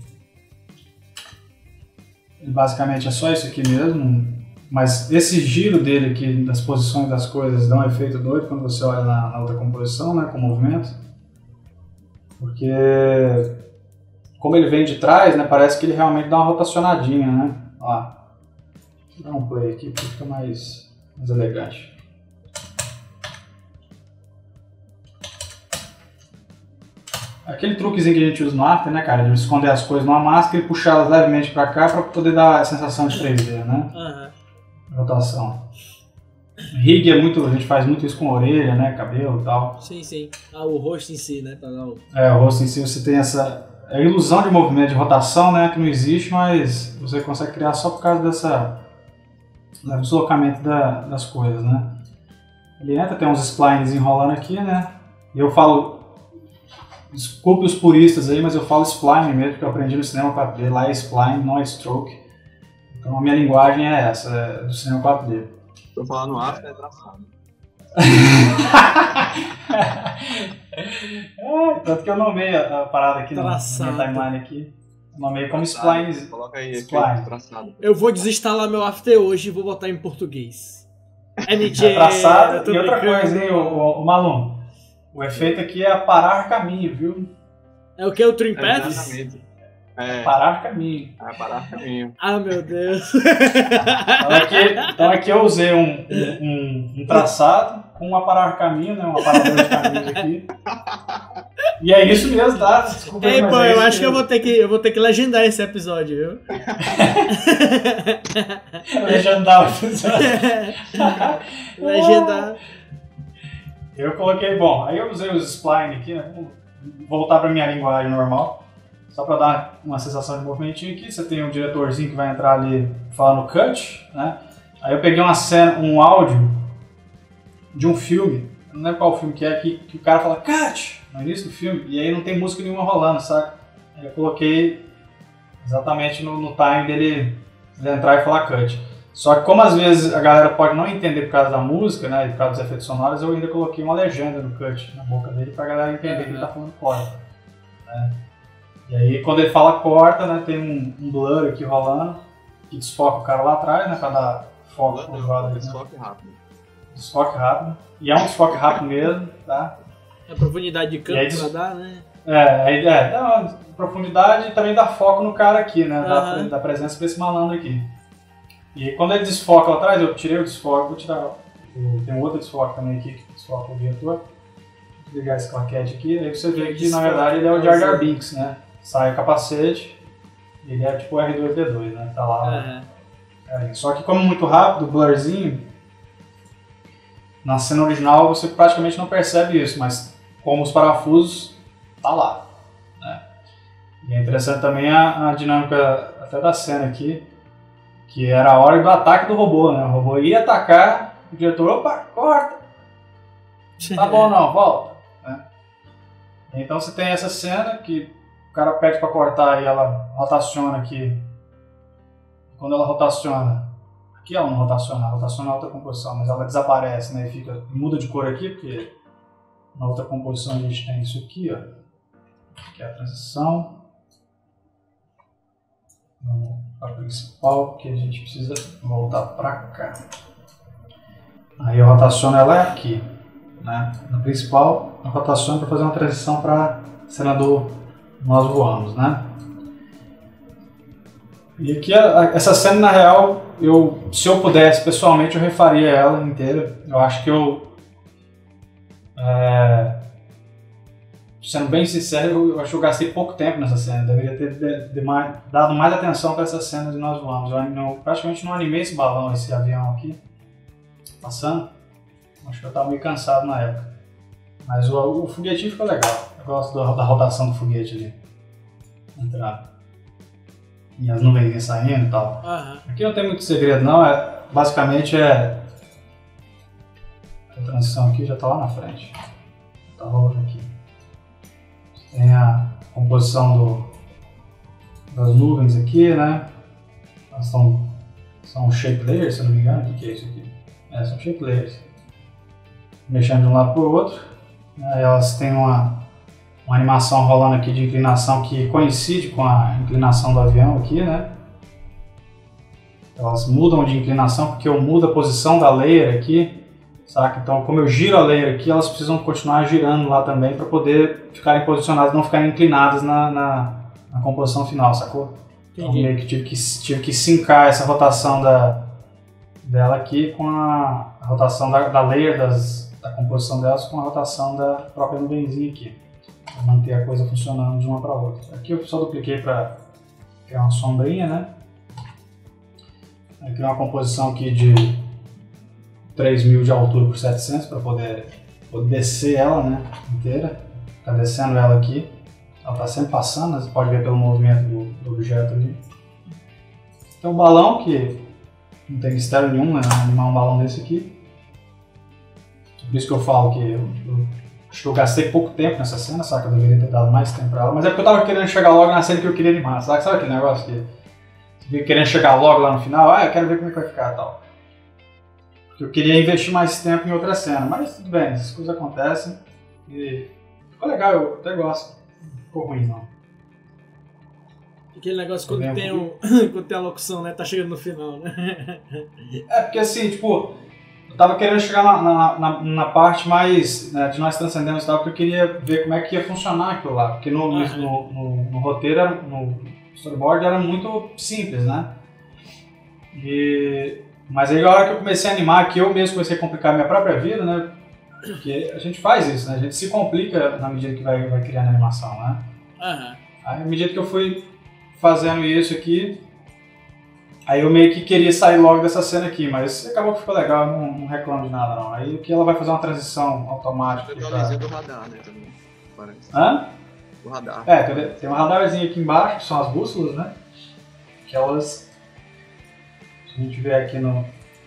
ele basicamente é só isso aqui mesmo, mas esse giro dele aqui, das posições das coisas, dá um efeito doido quando você olha na, na outra composição, né, com o movimento. Porque, como ele vem de trás, né, parece que ele realmente dá uma rotacionadinha, né. Ó, vou dar um play aqui porque fica mais, mais elegante. Aquele truquezinho que a gente usa no After, né, cara, de esconder as coisas numa máscara e puxar elas levemente pra cá pra poder dar a sensação de três D, né? Uhum. Rotação. Rig é muito, a gente faz muito isso com a orelha, né, cabelo e tal. Sim, sim. Ah, o rosto em si, né, pra dar o... É, o rosto em si você tem essa é a ilusão de movimento, de rotação, né, que não existe, mas você consegue criar só por causa dessa do deslocamento da, das coisas, né. Ele entra, tem uns splines enrolando aqui, né, e eu falo... Desculpe os puristas aí, mas eu falo spline mesmo, porque eu aprendi no cinema quatro D. Lá é spline, não é stroke. Então a minha linguagem é essa, é do cinema quatro D. Tô falando no After, é traçado. É, tanto que eu nomei a, a parada aqui traçado. Na minha timeline aqui. Eu nomei como spline. Coloca aí, spline. Traçado. Eu vou desinstalar meu After hoje e vou botar em português. M J, é traçado. E outra coisa, hein, o, o, o Malum. O efeito aqui é parar caminho, viu? É o que? O Twin Paths? É, exatamente. É. Parar caminho. É, parar caminho. Ah, meu Deus. Então aqui, então aqui eu usei um, um, um traçado com um parar caminho, né? Um aparador de caminhos aqui. E é isso mesmo, tá? Desculpa aí, Ei, pô, é eu acho mesmo. que eu vou, ter que eu vou ter que legendar esse episódio, viu? Legendar o episódio. Legendar. Eu coloquei, bom, aí eu usei os spline aqui, né? Vou voltar para minha linguagem normal, só para dar uma sensação de movimentinho aqui. Você tem um diretorzinho que vai entrar ali falando cut, né? Aí eu peguei uma cena, um áudio de um filme, não lembro qual filme que é, que, que o cara fala cut no início do filme, e aí não tem música nenhuma rolando, sabe? Aí eu coloquei exatamente no, no time dele, dele entrar e falar cut. Só que como às vezes a galera pode não entender por causa da música, né, e por causa dos efeitos sonoros, eu ainda coloquei uma legenda no cut na boca dele pra galera entender que ele tá falando corta. Né? E aí quando ele fala corta, né, tem um, um blur aqui rolando, que desfoca o cara lá atrás, né, pra dar foco pro lado aqui. Desfoque rápido. Desfoque rápido. E é um desfoque rápido mesmo, tá? A profundidade de campo des... pra dar, né? É, é, dá uma profundidade e também dá foco no cara aqui, né, Uhum. dá, dá presença pra esse malandro aqui. E quando ele desfoca lá atrás, eu tirei o desfoque, vou tirar. Eu, tem um outro desfoque também aqui que desfoca o diretor. Vou ligar esse claquete aqui, aí você vê que na verdade ele é o Jar Jar Binks, né? Sai o capacete, ele é tipo o R dois D dois, né? Tá lá. Uhum. É, só que como muito rápido, blurzinho, na cena original você praticamente não percebe isso, mas como os parafusos, tá lá. Né? E é interessante também a, a dinâmica até da cena aqui, que era a hora do ataque do robô, né? O robô ia atacar, o diretor, opa, corta! Tá bom não, volta! Né? Então você tem essa cena que o cara pede pra cortar e ela rotaciona aqui. Quando ela rotaciona, aqui ela não rotaciona, ela rotaciona a outra composição, mas ela desaparece, né? E fica, muda de cor aqui, porque na outra composição a gente tem isso aqui, ó. Aqui é a transição. Vamos para a principal, porque a gente precisa voltar para cá. Aí eu rotaciono ela aqui, né? Na principal, eu rotaciono para fazer uma transição para a cena do Nós Voamos, né? E aqui, essa cena, na real, eu, se eu pudesse, pessoalmente, eu refaria ela inteira. Eu acho que eu... É, sendo bem sincero, eu acho que eu gastei pouco tempo nessa cena. Deveria ter de, de mais, dado mais atenção para essa cena de Nós Voamos. Eu não, praticamente não animei esse balão, esse avião aqui, passando. Acho que eu estava meio cansado na época. Mas o, o foguetinho ficou legal. Eu gosto do, da rotação do foguete ali. Entrando. E as nuvens saindo e tal. Uhum. Aqui não tem muito segredo não, é, basicamente é... A transição aqui já está lá na frente. Tá rolando aqui. Tem a composição do, das nuvens aqui, né? Elas são, são shape layers, se eu não me engano. O que é isso aqui? É, são shape layers. Mexendo de um lado para o outro. Aí elas têm uma, uma animação rolando aqui de inclinação que coincide com a inclinação do avião aqui, né? Elas mudam de inclinação porque eu mudo a posição da layer aqui. Saca? Então, como eu giro a layer aqui, elas precisam continuar girando lá também para poder ficarem posicionadas, não ficarem inclinadas na, na, na composição final, sacou? Então, meio que tive, que tive que sincar essa rotação da, dela aqui com a, a rotação da, da layer, das, da composição delas, com a rotação da própria nuvenzinha aqui, para manter a coisa funcionando de uma para outra. Aqui eu só dupliquei para criar uma sombrinha, né? Aqui é uma composição aqui de três mil de altura por setecentos para poder, poder descer ela, né, inteira. Tá descendo ela aqui. Ela tá sempre passando, você pode ver pelo movimento do, do objeto ali. Tem um balão que não tem mistério nenhum, né, animar um balão desse aqui. Por isso que eu falo que eu, eu, acho que eu gastei pouco tempo nessa cena, sabe? Que eu deveria ter dado mais tempo pra ela. Mas é porque eu tava querendo chegar logo na cena que eu queria animar, sabe? Sabe aquele negócio que você fica querendo chegar logo lá no final? Ah, eu quero ver como é que vai ficar e tal. Eu queria investir mais tempo em outra cena, mas tudo bem, essas coisas acontecem e ficou legal, eu até gosto, não ficou ruim não. Aquele negócio quando tem, um, quando tem a locução, né, tá chegando no final, né? É porque assim, tipo, eu tava querendo chegar na, na, na, na parte mais, né, de nós transcendemos e tal, porque eu queria ver como é que ia funcionar aquilo lá, porque no, ah, no, no, no roteiro, no storyboard era muito simples, né? E... Mas aí a hora que eu comecei a animar, que eu mesmo comecei a complicar a minha própria vida, né? Porque a gente faz isso, né? A gente se complica na medida que vai, vai criando a animação, né? Uhum. Aí à medida que eu fui fazendo isso aqui, aí eu meio que queria sair logo dessa cena aqui, mas acabou que ficou legal, eu não, não reclamo de nada não. Aí aqui ela vai fazer uma transição automática. Eu atualizei do radar, né? Também, parece. Hã? Do radar. É, tem um radarzinho aqui embaixo, que são as bússolas, né? Que elas... A gente vê aqui no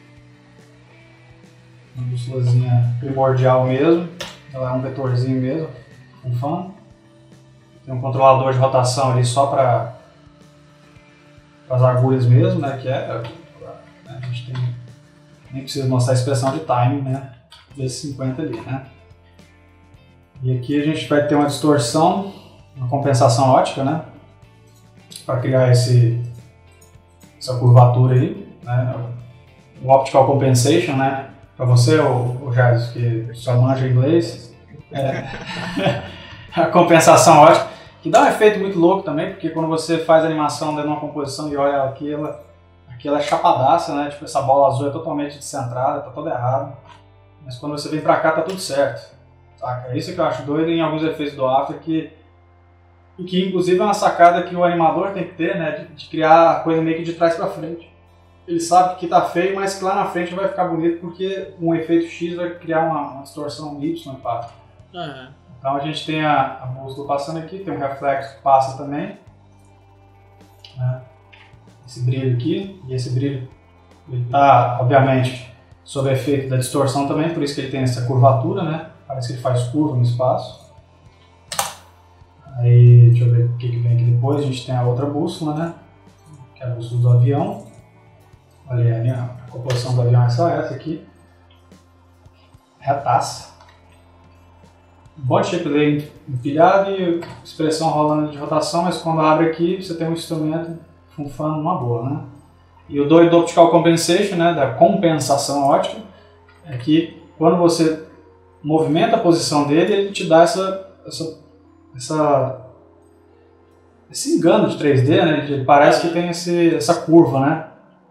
uma bússolazinha primordial mesmo, ela é um vetorzinho mesmo, um fan. Tem um controlador de rotação ali só para as agulhas mesmo, né? Que é, a gente tem, nem precisa mostrar a expressão de timing, né? Desse cinquenta ali, né? E aqui a gente vai ter uma distorção, uma compensação ótica, né? Para criar esse, essa curvatura aí. Né, o Optical Compensation, né? Para você, o, o Jardim, que só manja inglês, é a compensação ótica, que dá um efeito muito louco também, porque quando você faz a animação dentro de uma composição e olha aqui, ela, Aqui ela é chapadaça, né? Tipo, essa bola azul é totalmente descentrada, tá toda errada. Mas quando você vem pra cá tá tudo certo. Saca? É isso que eu acho doido em alguns efeitos do After, que, e que inclusive é uma sacada que o animador tem que ter, né? De, de criar a coisa meio que de trás pra frente. Ele sabe que tá feio, mas que lá na frente vai ficar bonito porque um efeito X vai criar uma, uma distorção Y, pá. Uhum. Então a gente tem a, a bússola passando aqui, tem um reflexo que passa também. Né? Esse brilho aqui, e esse brilho ele tá, obviamente, sob efeito da distorção também, por isso que ele tem essa curvatura, né? Parece que ele faz curva no espaço. Aí, deixa eu ver o que, que vem aqui depois, a gente tem a outra bússola, né? Que é a bússola do avião. Olha aí, a composição do avião é só essa aqui. Retaça. Body shape layer empilhado e expressão rolando de rotação, mas quando abre aqui você tem um instrumento funfando numa boa, né? E o doido do Optical Compensation, né, da compensação óptica, é que quando você movimenta a posição dele, ele te dá essa, essa, essa esse engano de três D, né? Ele parece que tem esse, essa curva, né?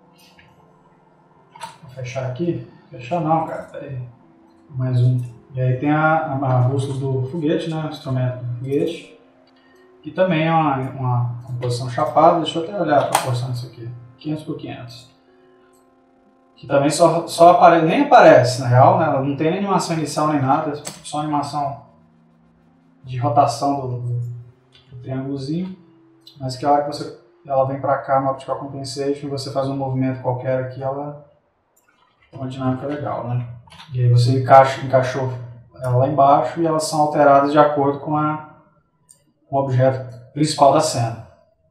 Vou fechar aqui. Fechar não, cara. Peraí. Mais um. E aí tem a, a, a bússola do foguete, né? O instrumento do foguete. Que também é uma, uma composição chapada. Deixa eu até olhar a proporção disso aqui. quinhentos por quinhentos. Que também só, só aparece, nem aparece, na real, né? Ela não tem nem animação inicial nem nada. Só animação de rotação do, do, do triângulozinho. Mas que a hora que você, ela vem pra cá no Optical Compensation e você faz um movimento qualquer aqui, ela tem uma dinâmica legal, né? E aí você encaixa, encaixou ela lá embaixo e elas são alteradas de acordo com, a, com o objeto principal da cena.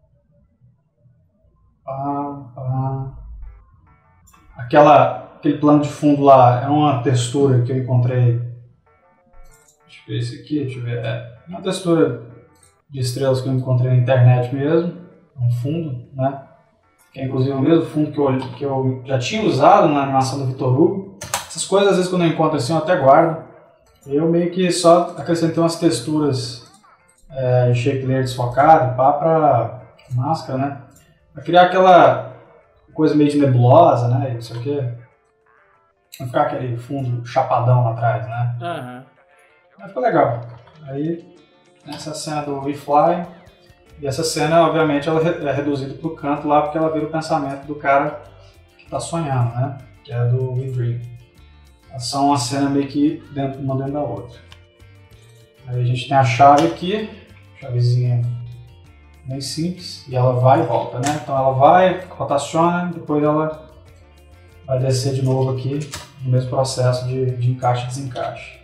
Pá, pá. Aquela, aquele plano de fundo lá é uma textura que eu encontrei. Deixa eu ver esse aqui, deixa eu ver. É uma textura de estrelas que eu encontrei na internet mesmo, um fundo, né? Que é inclusive o mesmo fundo que eu, que eu já tinha usado na animação do Victor Hugo. Essas coisas, às vezes, quando eu encontro assim, eu até guardo. Eu meio que só acrescentei umas texturas é, de shape layer desfocado, pá, pra máscara, né? Pra criar aquela coisa meio de nebulosa, né? Não sei o quê. Não ficar aquele fundo chapadão lá atrás, né? Aham. Mas ficou legal. Aí, essa cena do We Fly, e essa cena, obviamente, ela é reduzida pro canto lá, porque ela vira o pensamento do cara que tá sonhando, né? Que é do We Dream. Elas são uma cena meio que dentro, uma dentro da outra. Aí a gente tem a chave aqui, chavezinha bem simples, e ela vai e volta, né? Então ela vai, rotaciona, depois ela vai descer de novo aqui, no mesmo processo de, de encaixe e desencaixe.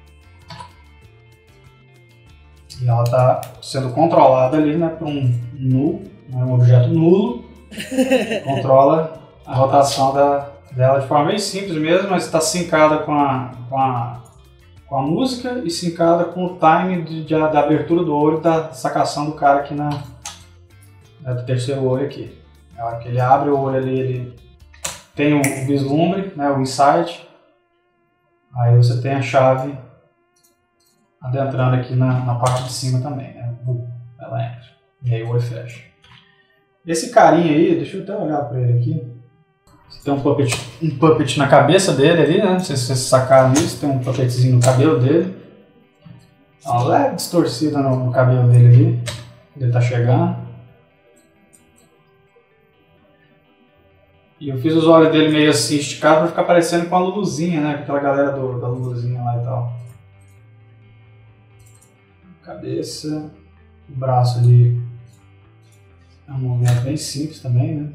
E ela está sendo controlada ali, né, por um nulo, né, um objeto nulo, que controla a rotação da, dela de forma bem simples mesmo, mas está sincada com a, com, a, com a música e sincada com o time de, de, da abertura do olho, da sacação do cara aqui na, né, do terceiro olho aqui. Na hora que ele abre o olho ali, ele tem o, o vislumbre, né, o insight, aí você tem a chave adentrando aqui na, na parte de cima também, né? Ela entra. E aí o olho fecha. Esse carinha aí, deixa eu até olhar pra ele aqui. Você tem um puppet, um puppet na cabeça dele ali, né? Não sei se vocês sacaram isso, tem um puppetzinho no cabelo dele. Uma leve distorcida no, no cabelo dele ali. Ele tá chegando. E eu fiz os olhos dele meio assim esticados pra ficar parecendo com a Luluzinha, né? Com aquela galera do, da Luluzinha lá e tal. Cabeça, o braço ali é um movimento bem simples também, né?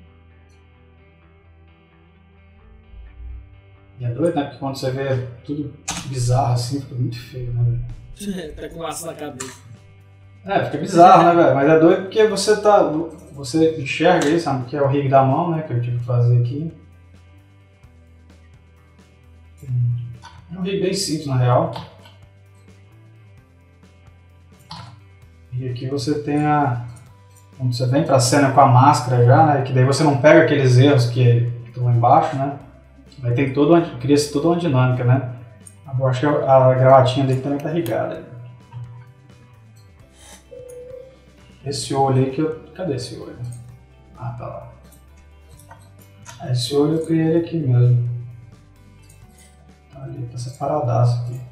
E é doido, né? Porque quando você vê tudo bizarro assim, fica muito feio, né? Tá com laço na cabeça. É, fica bizarro, né, velho? Mas é doido porque você tá. Você enxerga isso, sabe? Que é o rig da mão, né? Que eu tive que fazer aqui. É um rig bem simples, na real. E aqui você tem a... Quando você vem para a cena com a máscara já, né? Que daí você não pega aqueles erros que estão lá embaixo, né? Aí tem todo uma... Cria-se toda uma dinâmica, né? Eu acho que a gravatinha dele também tá rigada. Esse olho aí que eu... Cadê esse olho? Ah, tá lá. Esse olho eu criei ele aqui mesmo. Ali, tá separadaço aqui.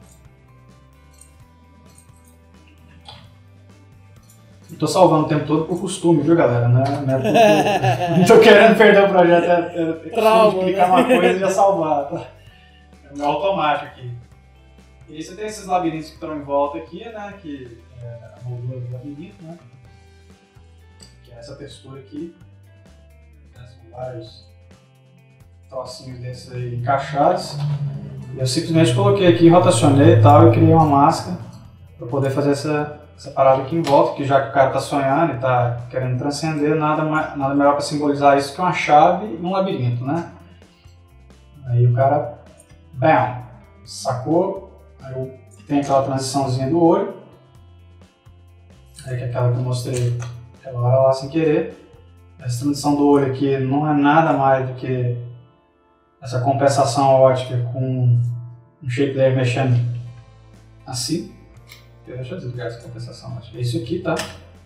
Eu tô salvando o tempo todo por costume, viu, galera? Não é, não é porque... não tô querendo perder o projeto, é, é, é Trauma, clicar né? uma coisa e já salvar. Tá? É meu automático aqui. E aí você tem esses labirintos que estão em volta aqui, né? Que é a moldura do labirinto, né? Que é essa textura aqui. São vários trocinhos desses aí encaixados. Eu simplesmente coloquei aqui, rotacionei e tal, e criei uma máscara para poder fazer essa, essa parada aqui em volta, que já que o cara tá sonhando e tá querendo transcender, nada, mais, nada melhor para simbolizar isso que uma chave e um labirinto, né? Aí o cara, bam, sacou, aí eu tenho aquela transiçãozinha do olho, aí que é aquela que eu mostrei aquela hora lá sem querer. Essa transição do olho aqui não é nada mais do que essa compensação ótica com um shape layer mexendo assim. Deixa eu desligar essa compensação ótica. É isso aqui, tá?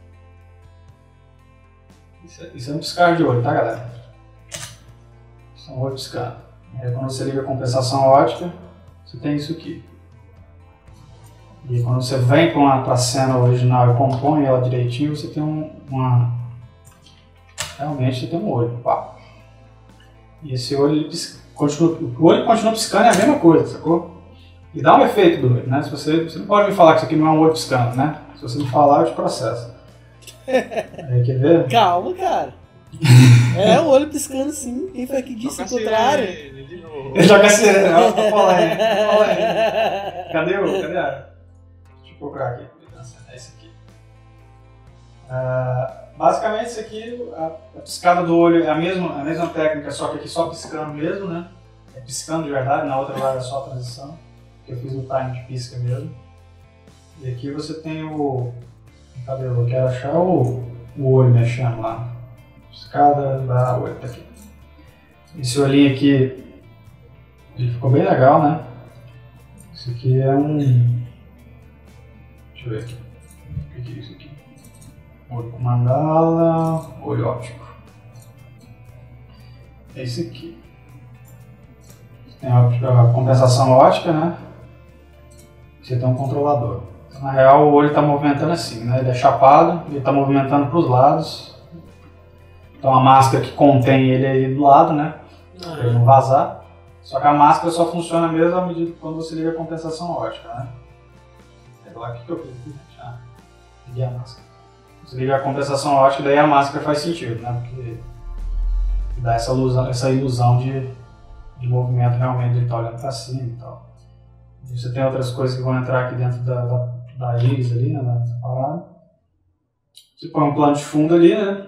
Isso é, isso é um piscar de olho, tá, galera? Isso é um olho piscando. Aí quando você liga a compensação ótica, você tem isso aqui. E quando você vem com a, a cena original e compõe ela direitinho, você tem um, uma... Realmente você tem um olho, pá. E esse olho, ele pisca. Continua, o olho continua piscando, é a mesma coisa, sacou? E dá um efeito do olho, né? Se você, você não pode me falar que isso aqui não é um olho piscando, né? Se você me falar, eu te processo. Aí, quer ver? Calma, cara. É o olho piscando sim. Quem foi que disse o contrário? Ele joga a sirene, ó, tá falando, tá falando. Cadê o? Cadê a? Deixa eu procurar aqui. É esse aqui. Uh, basicamente, isso aqui, a, a piscada do olho é a mesma, a mesma técnica, só que aqui só piscando mesmo, né? É piscando de verdade, na outra vai é só a transição, que eu fiz no time de pisca mesmo. E aqui você tem o... Cadê? Eu quero achar o, o olho mexendo lá. Piscada da olho, tá aqui. Esse olhinho aqui, ele ficou bem legal, né? Isso aqui é um... Deixa eu ver aqui. O que é isso aqui? Olho com mandala, olho óptico. Esse aqui. Tem a compensação óptica, né? Você tem um controlador. Então, na real, o olho está movimentando assim, né? Ele é chapado, ele está movimentando para os lados. Então a máscara que contém ele aí do lado, né? Para ele não vazar. Só que a máscara só funciona mesmo à medida que quando você liga a compensação óptica, né? É lá que eu fiz. Ah, liguei a máscara. Você liga a compensação óptica, daí a máscara faz sentido, né? Porque dá essa ilusão, essa ilusão de, de movimento realmente, de estar olhando para cima e tal. E você tem outras coisas que vão entrar aqui dentro da, da, da íris ali, né? Nessa parada. Você põe um plano de fundo ali, né?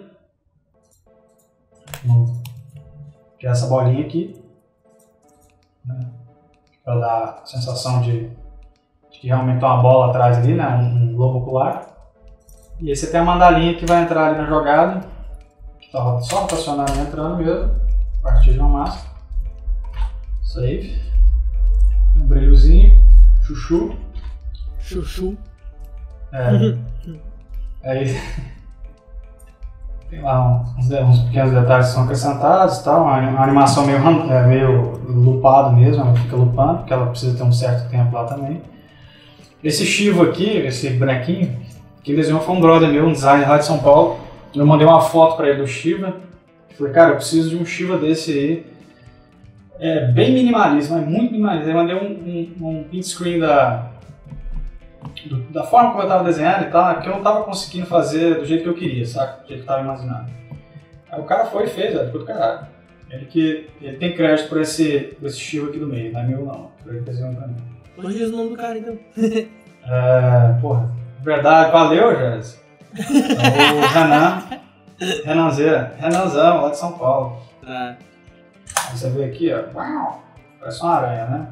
Que é essa bolinha aqui. Né? Para dar a sensação de, de que realmente tem uma bola atrás ali, né? Um, um globo ocular. E aí você tem a mandalinha que vai entrar ali na jogada, que está só rotacionando e entrando mesmo, a partir de uma máscara. Save. Um brilhozinho, chuchu. Chuchu. É. Aí tem lá uns, uns pequenos detalhes que são acrescentados e tal, uma, uma animação meio, é, meio lupado mesmo, ela fica lupando, porque ela precisa ter um certo tempo lá também. Esse Shiva aqui, esse bonequinho, quem desenhou foi um brother meu, um designer lá de São Paulo. Eu mandei uma foto pra ele do Shiva. Falei, cara, eu preciso de um Shiva desse aí. É bem minimalista, mas muito minimalista. Eu mandei um, um, um print screen da, do, da forma como eu tava desenhando e tal, porque eu não tava conseguindo fazer do jeito que eu queria, saca? Do jeito que eu tava imaginando. Aí o cara foi e fez, velho, ficou do caralho. Ele, que, ele tem crédito por esse, por esse Shiva aqui do meio, não é meu não. Ele desenhou pra mim. Mas diz o nome do cara então. É, porra. Verdade, valeu, Jéssica. É o Renan. Renanzeira. Renanzão, lá de São Paulo. Ah. Aí você vê aqui, ó. Uau, parece uma aranha, né?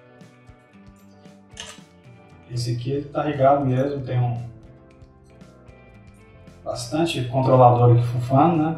Esse aqui ele tá rigado mesmo, tem um bastante controlador aqui fufando, né?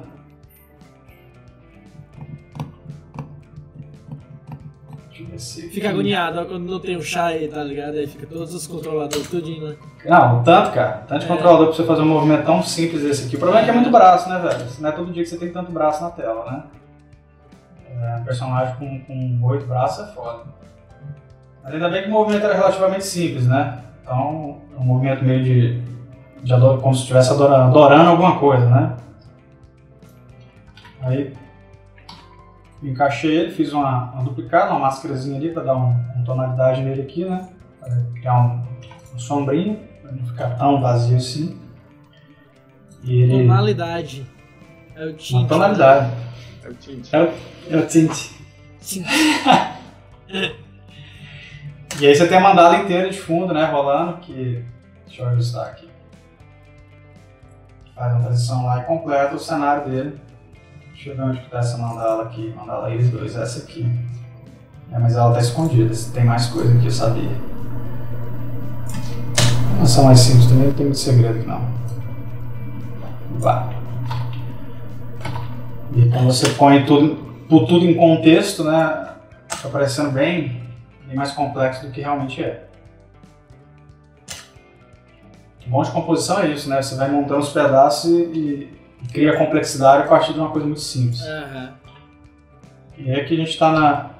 Fica agoniado ó, quando não tem o chá aí, tá ligado? Aí fica todos os controladores, tudinho, né? Não, tanto, cara. Tanto de é. controlador pra você fazer um movimento tão simples esse aqui. O problema é que é muito braço, né, velho? Não é todo dia que você tem tanto braço na tela, né? É, um personagem com, com oito braços é foda. Mas ainda bem que o movimento era relativamente simples, né? Então, é um movimento meio de, de ador, como se estivesse adorando, adorando alguma coisa, né? Aí, encaixei ele, fiz uma, uma duplicada, uma máscarazinha ali para dar um, uma tonalidade nele aqui, né? Para criar um, um sombrinho, para não ficar tão vazio assim. E ele... Tonalidade. É o tinte. Uma tonalidade. É o tinte. É o, é o tinte. Sim. E aí você tem a mandala inteira de fundo, né, rolando, que... Deixa eu ajustar aqui. Faz uma transição lá e completa o cenário dele. Deixa eu ver onde que tá essa mandala aqui. Mandala Iris dois, essa aqui. É, mas ela tá escondida, tem mais coisa que eu sabia. Essa mais simples também, não tem muito segredo aqui não. Vá. E quando você põe tudo, tudo em contexto, né, fica parecendo bem, bem mais complexo do que realmente é. O bom de composição é isso, né? Você vai montando os pedaços e, e cria complexidade a partir de uma coisa muito simples. Uhum. E aí que a gente está na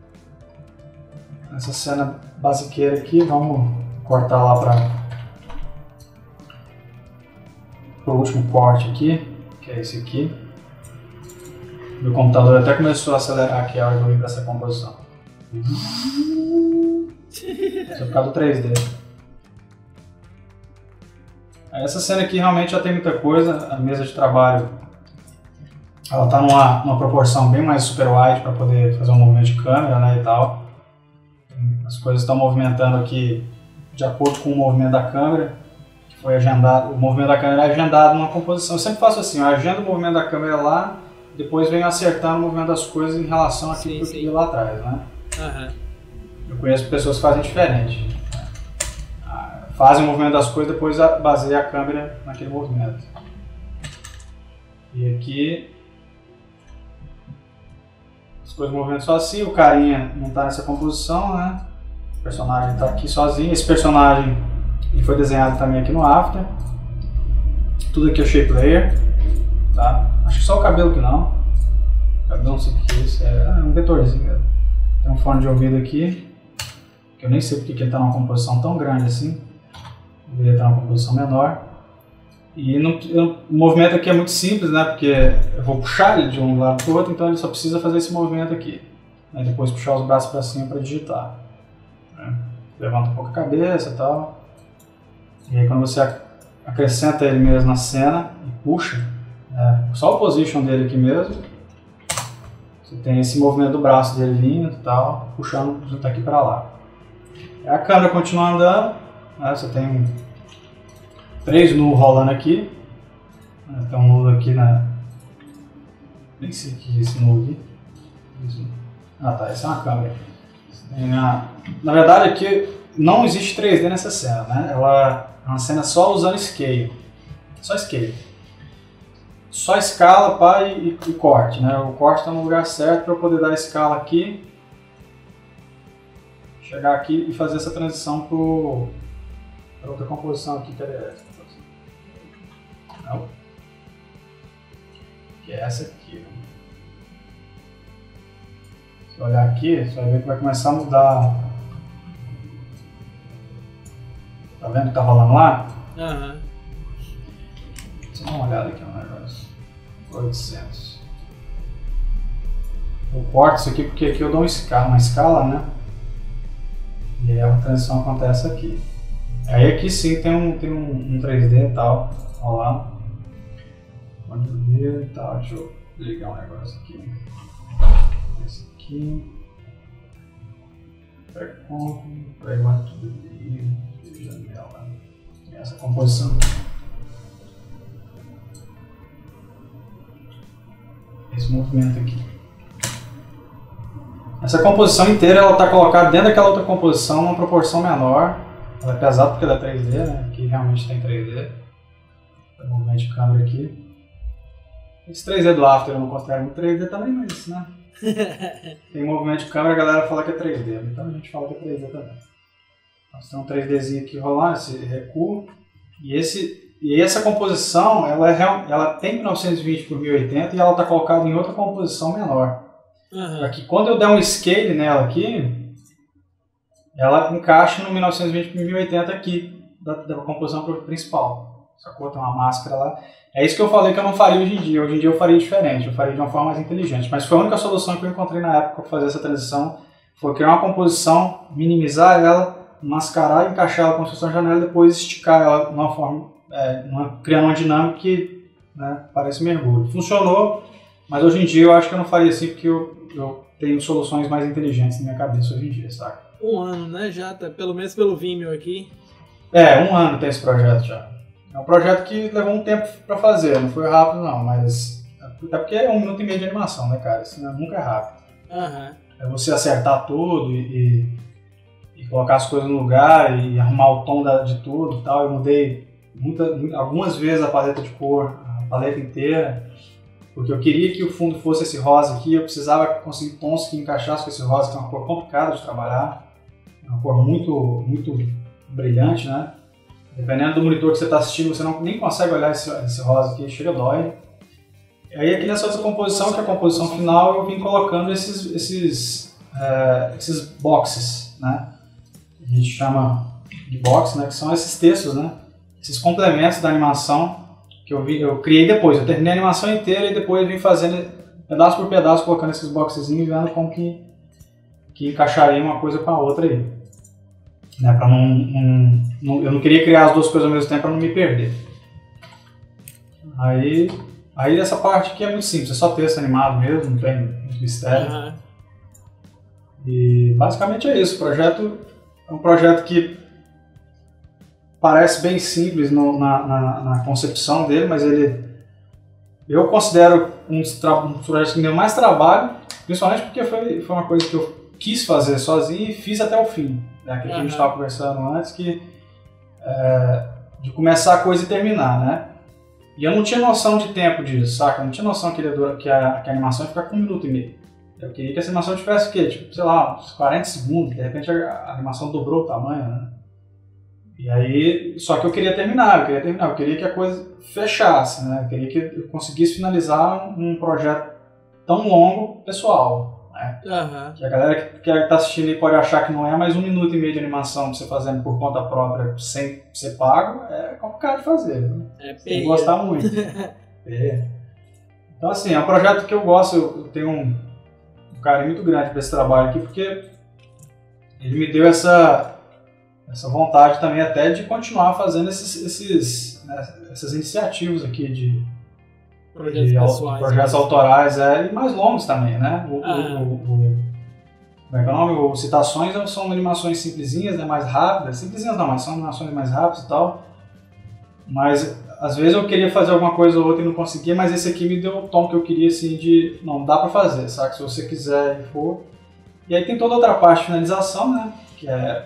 nessa cena basiqueira aqui, vamos cortar lá para o último corte aqui, que é esse aqui. Meu computador até começou a acelerar aqui a hora que eu vim para essa composição. Isso é por causa do três D. Essa cena aqui realmente já tem muita coisa, a mesa de trabalho ela está numa, numa proporção bem mais super wide para poder fazer um movimento de câmera, né, e tal. As coisas estão movimentando aqui de acordo com o movimento da câmera, que foi agendado, o movimento da câmera é agendado numa composição. Eu sempre faço assim, eu agendo o movimento da câmera lá, depois venho acertando o movimento das coisas em relação àquilo que eu queria lá atrás, né. Uhum. Eu conheço pessoas que fazem diferente. Fazem o movimento das coisas, depois baseia a câmera naquele movimento. E aqui as coisas movimentam só assim, o carinha não está nessa composição, né? O personagem está aqui sozinho. Esse personagem ele foi desenhado também aqui no After. Tudo aqui é shape layer, tá? Acho que só o cabelo que não. O cabelo não sei o que é isso, é ah, um vetorzinho mesmo. Tem um fone de ouvido aqui, que eu nem sei porque que ele está numa composição tão grande assim. Deveria ter uma composição menor. E no, o movimento aqui é muito simples, né? Porque eu vou puxar ele de um lado para o outro, então ele só precisa fazer esse movimento aqui. Né? Depois puxar os braços para cima para digitar. Né? Levanta um pouco a cabeça e tal. E aí quando você acrescenta ele mesmo na cena e puxa, né? Só o position dele aqui mesmo, você tem esse movimento do braço dele vindo e tal, puxando daqui para lá. E a câmera continua andando. Você tem três nus rolando aqui. Tem um nudo aqui na... Nem sei o que é esse nudo aqui. Ah tá, essa é uma câmera. A... Na verdade aqui não existe três D nessa cena, né? Ela é uma cena só usando scale. Só scale. Só escala, pá, e, e, e corte, né? O corte está no lugar certo para eu poder dar a escala aqui. Chegar aqui e fazer essa transição pro... outra composição aqui, cadê essa? Não. Que é essa aqui. Né? Se olhar aqui, você vai ver que vai começar a mudar. Tá vendo que tá rolando lá? Aham. Uhum. Deixa eu dar uma olhada aqui no negócio. oitocentos. Eu corto isso aqui porque aqui eu dou uma escala, uma escala, né? E aí a transição acontece aqui. Aí aqui sim tem um, tem um, um três D e tal, olha lá. Pode ver e tal, deixa eu ligar um negócio aqui. Esse aqui. Pré-comp, pré-guarda tudo ali, janela. Tem essa composição aqui. Esse movimento aqui. Essa composição inteira ela está colocada dentro daquela outra composição numa proporção menor. Ela é pesada porque ela é três D, né? Aqui realmente tem três D. Tem movimento de câmera aqui. Esse três D do After eu não considero muito três D também, mas né? Tem movimento de câmera, a galera fala que é três D. Então a gente fala que é três D também. Então tem um três Dzinho aqui rolando, esse recuo. E, esse, e essa composição, ela, é, ela tem mil novecentos e vinte por mil e oitenta e ela está colocada em outra composição menor. Uhum. Aqui, quando eu der um scale nela aqui, ela encaixa no mil novecentos e vinte por mil e oitenta aqui, da, da composição principal. Sacou? Tem uma máscara lá. É isso que eu falei que eu não faria hoje em dia. Hoje em dia eu faria diferente, eu faria de uma forma mais inteligente. Mas foi a única solução que eu encontrei na época para fazer essa transição. Foi criar uma composição, minimizar ela, mascarar, encaixar ela como se fosse uma janela e depois esticar ela de uma forma, é, uma, criando uma dinâmica que, né, parece mergulho. Funcionou, mas hoje em dia eu acho que eu não faria assim porque eu, eu tenho soluções mais inteligentes na minha cabeça hoje em dia, saca? Um ano, né? Já, tá, pelo menos pelo Vimeo aqui. É, um ano tem esse projeto já. É um projeto que levou um tempo pra fazer, não foi rápido não, mas... Até porque é um minuto e meio de animação, né, cara? Isso nunca é rápido. Aham. Uhum. É você acertar tudo e, e, e colocar as coisas no lugar e arrumar o tom da, de tudo e tal. Eu mudei muita, muita, algumas vezes a paleta de cor, a paleta inteira, porque eu queria que o fundo fosse esse rosa aqui, eu precisava conseguir tons que encaixassem com esse rosa, que é uma cor complicada de trabalhar, é uma cor muito, muito brilhante, né? Dependendo do monitor que você está assistindo, você não, nem consegue olhar esse, esse rosa aqui, chega dói. E aí aqui nessa outra composição, que é a composição final, eu vim colocando esses, esses, é, esses boxes, né? A gente chama de box, né? Que são esses textos, né? Esses complementos da animação que eu, vi, eu criei depois. Eu terminei a animação inteira e depois vim fazendo pedaço por pedaço, colocando esses boxezinhos e vendo como que, que encaixaria uma coisa com a outra aí. Né? Pra não, não, não, eu não queria criar as duas coisas ao mesmo tempo para não me perder. Aí... Aí essa parte aqui é muito simples, é só texto animado mesmo, não tem muito mistério. Uhum. E basicamente é isso, o projeto é um projeto que parece bem simples no, na, na, na concepção dele, mas ele eu considero um dos, um dos projetos que me deu mais trabalho, principalmente porque foi, foi uma coisa que eu quis fazer sozinho e fiz até o fim. Né? Aquilo uhum. que a gente estava conversando antes, que, é, de começar a coisa e terminar, né? E eu não tinha noção de tempo disso, saca? Eu não tinha noção que, dura, que, a, que a animação ia ficar com um minuto e meio. Eu queria que essa animação tivesse o quê? Tipo, sei lá, uns quarenta segundos, de repente a, a animação dobrou o tamanho, né? E aí, só que eu queria terminar, eu queria terminar, eu queria que a coisa fechasse, né? Eu queria que eu conseguisse finalizar um, um projeto tão longo, pessoal. Né? Uhum. Que a galera que está assistindo aí pode achar que não é, mas um minuto e meio de animação pra você fazendo por conta própria sem ser pago é complicado de fazer. Né? É tem que gostar muito. É. Então assim, é um projeto que eu gosto, eu tenho um, um carinho muito grande para esse trabalho aqui, porque ele me deu essa, essa vontade também até de continuar fazendo esses, esses, né, essas iniciativas aqui de projetos, de, pessoais, de projetos né? autorais é, e mais longos também, né? O, ah. o, o, o, como é que é o nome? O Citações são animações simplesinhas, né? Mais rápidas, simplesinhas não, mas são animações mais rápidas e tal. Mas às vezes eu queria fazer alguma coisa ou outra e não conseguia, mas esse aqui me deu o tom que eu queria, assim, de não, dá pra fazer, sabe? Se você quiser e for. E aí tem toda outra parte de finalização, né? Que é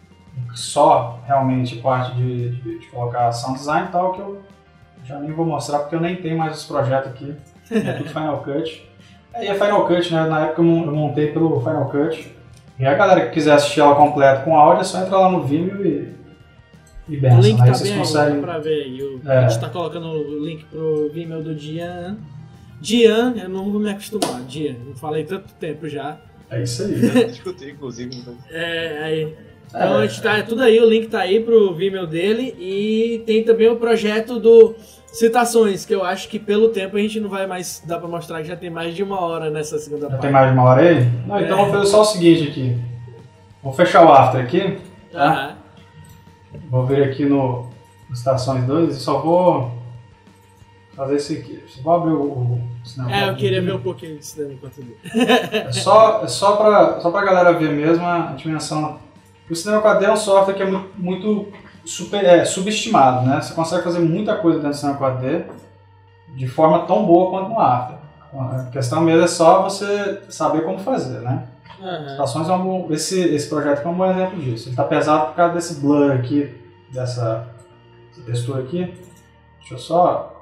só realmente parte de, de, de colocar sound design e tal, que eu já nem vou mostrar porque eu nem tenho mais os projetos aqui. É tudo Final Cut. E a Final Cut, né, na época eu montei pelo Final Cut. E a galera que quiser assistir ela completa com áudio é só entrar lá no Vimeo e, e benção. O link aí tá vocês bem conseguem... aí, dá pra ver. E o, é. A gente tá colocando o link pro Vimeo do Dian. Dian, eu não vou me acostumar. Dian, não falei tanto tempo já. É isso aí. Eu escutei, inclusive. Então. É, aí... Então a gente tá, tudo aí, o link tá aí pro Vimeo dele e tem também o projeto do Citações, que eu acho que pelo tempo a gente não vai mais dar pra mostrar que já tem mais de uma hora nessa segunda já parte. Tem mais de uma hora aí? Não, é. Então vou fazer só o seguinte aqui. Vou fechar o after aqui, tá? Uhum. Vou vir aqui no Citações dois e só vou fazer isso aqui. Só vou abrir o, o cinema. É, eu queria ver um pouquinho de cinema enquanto ver. É só, é só, pra, só pra galera ver mesmo a dimensão. O Cinema quatro D é um software que é muito, muito super, é, subestimado, né? Você consegue fazer muita coisa dentro do Cinema quatro D de forma tão boa quanto no After. A questão mesmo é só você saber como fazer, né? Uhum. Citações é um, esse, esse projeto é um bom exemplo disso. Ele está pesado por causa desse blur aqui, dessa, dessa textura aqui. Deixa eu só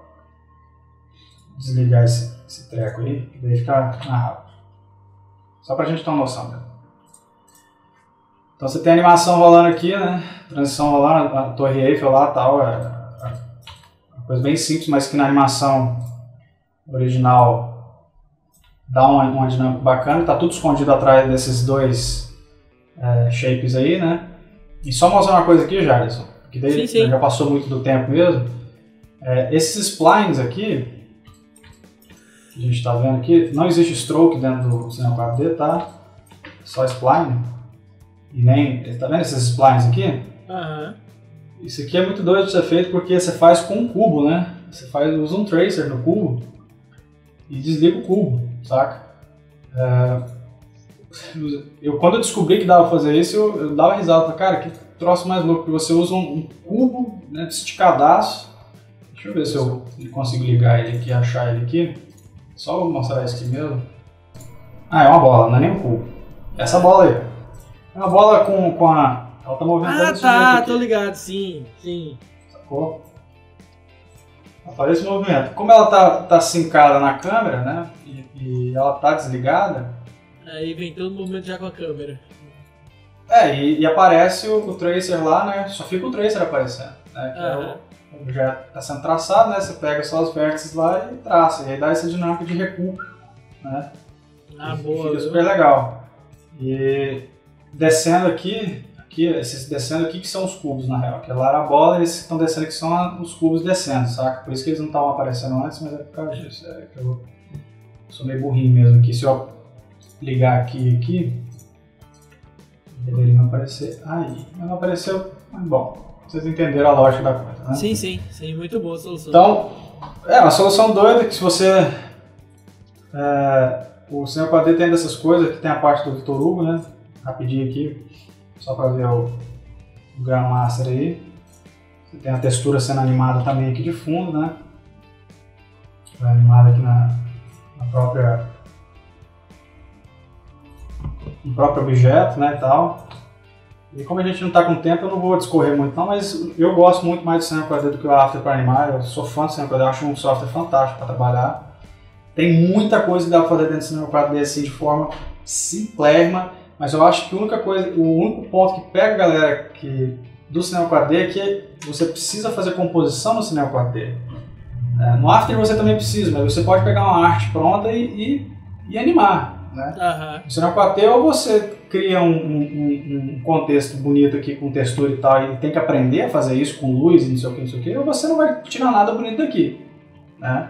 desligar esse, esse treco aí, que daí fica mais rápido. Só pra gente ter uma noção mesmo. Então você tem a animação rolando aqui, né? Transição rolando, a Torre Eiffel lá e tal. É uma coisa bem simples, mas que na animação original dá uma, uma dinâmica bacana, tá tudo escondido atrás desses dois é, shapes aí, né? E só mostrar uma coisa aqui, Jarderson, que daí sim, sim. já passou muito do tempo mesmo. É, esses splines aqui, que a gente está vendo aqui, não existe stroke dentro do Cinema quatro D, tá? Só spline. E nem, tá vendo esses splines aqui? Aham. Isso aqui é muito doido de ser feito porque você faz com um cubo, né? Você faz, usa um tracer no cubo e desliga o cubo, saca? É, eu, quando eu descobri que dava pra fazer isso, eu, eu dava risada. Falei, cara, que troço mais louco, que você usa um, um cubo, né, esticadaço. Deixa eu ver se eu consigo ligar ele aqui, achar ele aqui. Só vou mostrar isso aqui mesmo. Ah, é uma bola, não é nem um cubo. Essa bola aí. É uma bola com, com a... Ela tá movimentando Ah, esse tá, jeito tô aqui. ligado, sim, sim. Sacou? Aparece o movimento. Como ela tá, tá sincada na câmera, né? E, e ela tá desligada. Aí vem todo movimento já com a câmera. É, e, e aparece o, o tracer lá, né? Só fica o tracer aparecendo. Né? Que Aham. é o, o objeto tá sendo traçado, né? Você pega só os vértices lá e traça. E aí dá essa dinâmica de recuo, né? Ah, E boa. Fica viu? super legal. E descendo aqui, aqui, esses descendo aqui que são os cubos na real, que lá era a bola e esses que estão descendo aqui são os cubos descendo, saca? Por isso que eles não estavam aparecendo antes, mas é por causa disso. É que eu sou meio burrinho mesmo aqui. Se eu ligar aqui e aqui, deveria aparecer aí. Mas não apareceu, mas bom, vocês entenderam a lógica da coisa, né? Sim, sim, sim, muito boa a solução. Então, é uma solução doida que se você... É, o Cinema quatro D tem dessas coisas, aqui tem a parte do Vitor Hugo, né? Rapidinho aqui, só para ver o, o Grandmaster aí. Você tem a textura sendo animada também aqui de fundo, né? Foi animada aqui na, na própria... no próprio objeto, né, e tal. E como a gente não está com tempo, eu não vou discorrer muito não, mas eu gosto muito mais do Cinema quatro D do que o After para animar. Eu sou fã do Cinema quatro D, eu acho um software fantástico para trabalhar. Tem muita coisa que dá para fazer dentro do Cinema quatro D assim, de forma simplérrima, mas eu acho que a única coisa, o único ponto que pega a galera que, do Cinema quatro D é que você precisa fazer composição no Cinema quatro D. É, no After você também precisa, mas você pode pegar uma arte pronta e, e, e animar, né? Aham. No Cinema quatro D ou você cria um, um, um contexto bonito aqui com textura e tal e tem que aprender a fazer isso com luz e não sei o que, não sei o que, ou você não vai tirar nada bonito daqui, né?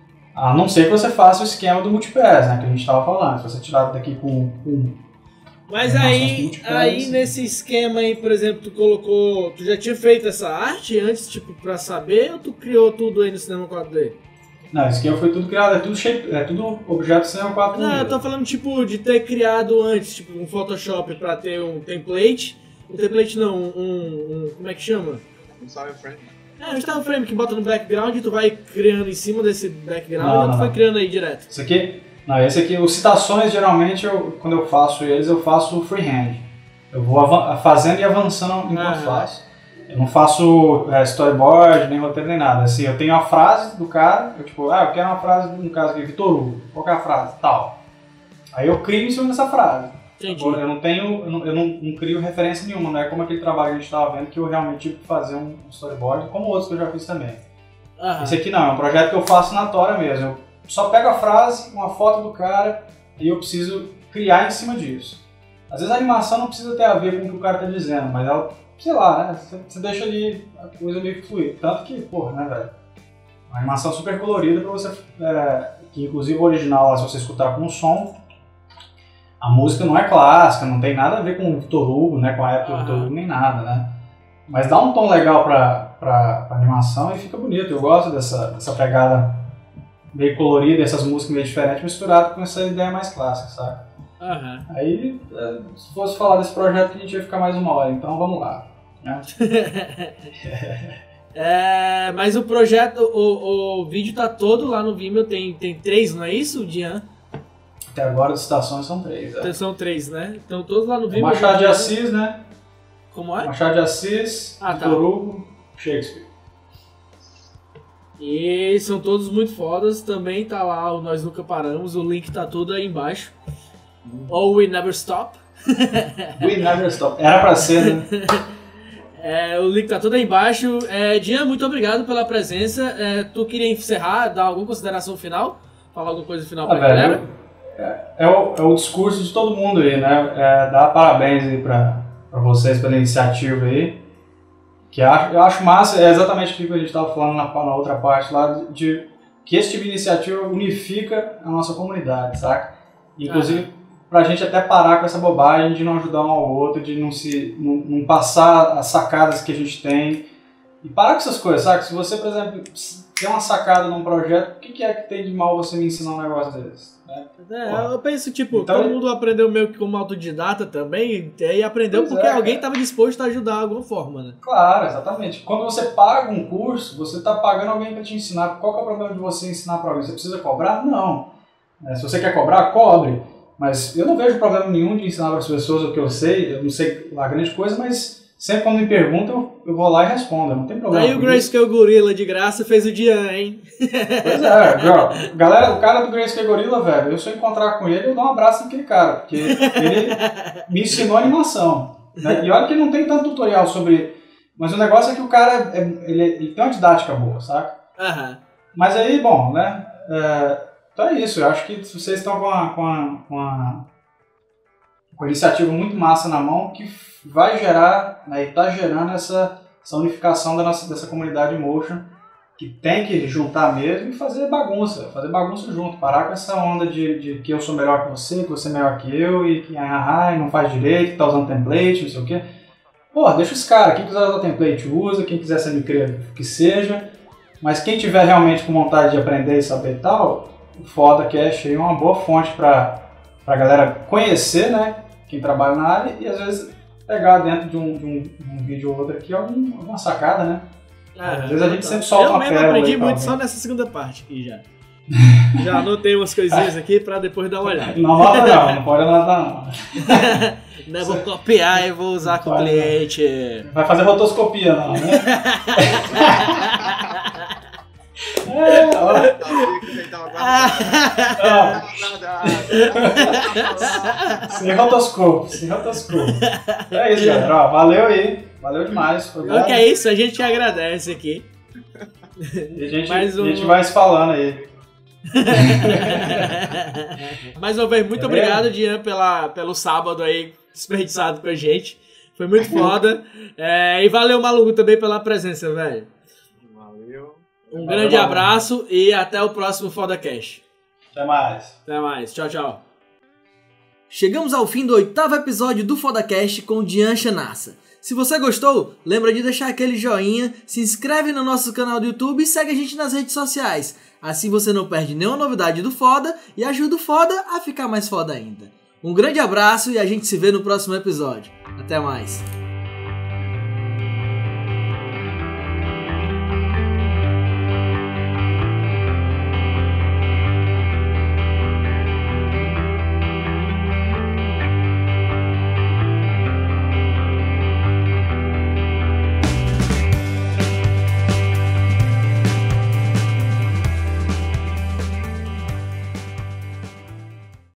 A não ser que você faça o esquema do multipass, né, que a gente estava falando. Se você tirar daqui com... com Mas é, aí, multipass, aí nesse esquema aí, por exemplo, tu colocou... Tu já tinha feito essa arte antes, tipo, pra saber, ou tu criou tudo aí no Cinema quatro D? Não, esse esquema foi tudo criado, é tudo, shape, é tudo objeto Cinema quatro D. Não, eu tô falando, tipo, de ter criado antes, tipo, um Photoshop pra ter um template. Um template não, um... um como é que chama? Um style frame. É, um style frame que bota no background e tu vai criando em cima desse background Não, ou tu não, vai não. criando aí direto? Esse aqui... Não, esse aqui, os citações, geralmente, eu, quando eu faço eles, eu faço freehand. Eu vou avan- fazendo e avançando enquanto Ah. faço. Eu não faço é, storyboard, nem roteiro, nem nada. Assim, eu tenho a frase do cara, eu tipo, ah, eu quero uma frase, no caso aqui, Vitor Hugo. Qual que é a frase? Tal. Aí eu crio em cima dessa frase. Entendi. Agora, eu não tenho, eu não, eu não, não crio referência nenhuma, não é como aquele trabalho que a gente estava vendo que eu realmente tive que fazer um storyboard, como outros que eu já fiz também. Aham. Esse aqui não, é um projeto que eu faço na tora mesmo. Eu só pego a frase, uma foto do cara e eu preciso criar em cima disso. Às vezes a animação não precisa ter a ver com o que o cara está dizendo, mas ela, sei lá, né? Você, você deixa ali a coisa meio que fluir. Tanto que, porra, né, velho? Uma animação super colorida para você, é, que inclusive o original, lá, se você escutar com o som, a música não é clássica, não tem nada a ver com o Vitor Hugo, né, com a época do Vitor Hugo, nem nada, né? Mas dá um tom legal pra, pra, pra animação e fica bonito. Eu gosto dessa, dessa pegada meio colorida, essas músicas meio diferentes, misturado com essa ideia mais clássica, sabe? Aham. Aí, é, se fosse falar desse projeto, a gente ia ficar mais uma hora, então vamos lá. Né? É, mas o projeto, o, o vídeo tá todo lá no Vimeo, tem, tem três, não é isso, Dian? Até agora as citações são três. É. São três, né? Então todos lá no Vimeo. Machado de Assis, né? Como é? Machado de Assis, Ah, tá. Vitor Hugo, Shakespeare. E são todos muito fodas. Também tá lá o Nós Nunca Paramos. O link tá todo aí embaixo. Ou We Never Stop. We Never Stop. Era pra ser, né? É, o link tá todo aí embaixo. É, Dian, muito obrigado pela presença. É, tu queria encerrar, dar alguma consideração final? Falar alguma coisa final pra Ah, galera? velho, é, é, o, é o discurso de todo mundo aí, né? É, dar parabéns aí pra, pra vocês pela iniciativa aí. Que eu acho, eu acho massa, é exatamente o que a gente estava falando na, na outra parte lá, de que esse tipo de iniciativa unifica a nossa comunidade, saca? Inclusive, ah. pra gente até parar com essa bobagem de não ajudar um ao outro, de não, se, não, não passar as sacadas que a gente tem. E parar com essas coisas, saca? Se você, por exemplo, tem uma sacada num projeto, o que, que é que tem de mal você me ensinar um negócio desse? Né? É, eu penso, tipo, então, todo mundo aprendeu meio que como autodidata também, e aprendeu porque é, alguém estava disposto a ajudar de alguma forma, né? Claro, exatamente. Quando você paga um curso, você está pagando alguém para te ensinar. Qual que é o problema de você ensinar para alguém? Você precisa cobrar? Não. É, se você quer cobrar, cobre. Mas eu não vejo problema nenhum de ensinar para as pessoas o que eu sei. Eu não sei lá grande coisa, mas sempre quando me perguntam, eu vou lá e respondo. Não tem problema. Aí o Grayscale Gorilla de graça fez o Dian, hein? Pois é, girl. Galera, o cara do Grayscale Gorilla, velho, eu se eu encontrar com ele, eu dou um abraço naquele cara, porque ele me ensinou animação. Né? E olha que não tem tanto tutorial sobre... Mas o negócio é que o cara, é, ele, ele tem uma didática boa, saca? Aham. Mas aí, bom, né? É, então é isso. Eu acho que vocês estão com a, com a, com a, com a iniciativa muito massa na mão, que vai gerar, né, e está gerando essa, essa unificação da nossa, dessa comunidade motion, que tem que juntar mesmo e fazer bagunça, fazer bagunça junto, parar com essa onda de, de que eu sou melhor que você, que você é melhor que eu, e que ah, não faz direito, que tá usando template, não sei o quê. Pô, deixa os caras, quem quiser usar template usa, quem quiser ser micro que seja, mas quem tiver realmente com vontade de aprender e saber e tal, o FodaCast aí é uma boa fonte para a galera conhecer, né, quem trabalha na área e às vezes pegar dentro de um, de um, de um vídeo ou outro aqui algum, alguma sacada, né? Ah, às vezes a gente sempre solta uma pérola. Eu mesmo aprendi aí, muito só nessa segunda parte aqui já. Já anotei umas coisinhas aqui para depois dar uma olhada. Não anota não, não pode anotar não. Não vou copiar e vou usar com o cliente. Vai fazer rotoscopia não, né? É, olha. Sem rotoscópio, sem rotoscópio. É isso, galera. Ó, valeu aí. Valeu demais. Foi o que é isso? A gente agradece aqui. E a gente, Mais um... a gente vai se falando aí. Mais uma vez, muito tá obrigado, Dian, pela, pelo sábado aí desperdiçado com a gente. Foi muito foda. É, e valeu, Maluco, também pela presença, velho. Valeu. Um valeu, grande valeu. abraço e até o próximo FodaCast. Até mais. Até mais. Tchau, tchau. Chegamos ao fim do oitavo episódio do FodaCast com Dian Chanassa. Se você gostou, lembra de deixar aquele joinha, se inscreve no nosso canal do YouTube e segue a gente nas redes sociais. Assim você não perde nenhuma novidade do Foda e ajuda o Foda a ficar mais foda ainda. Um grande abraço e a gente se vê no próximo episódio. Até mais.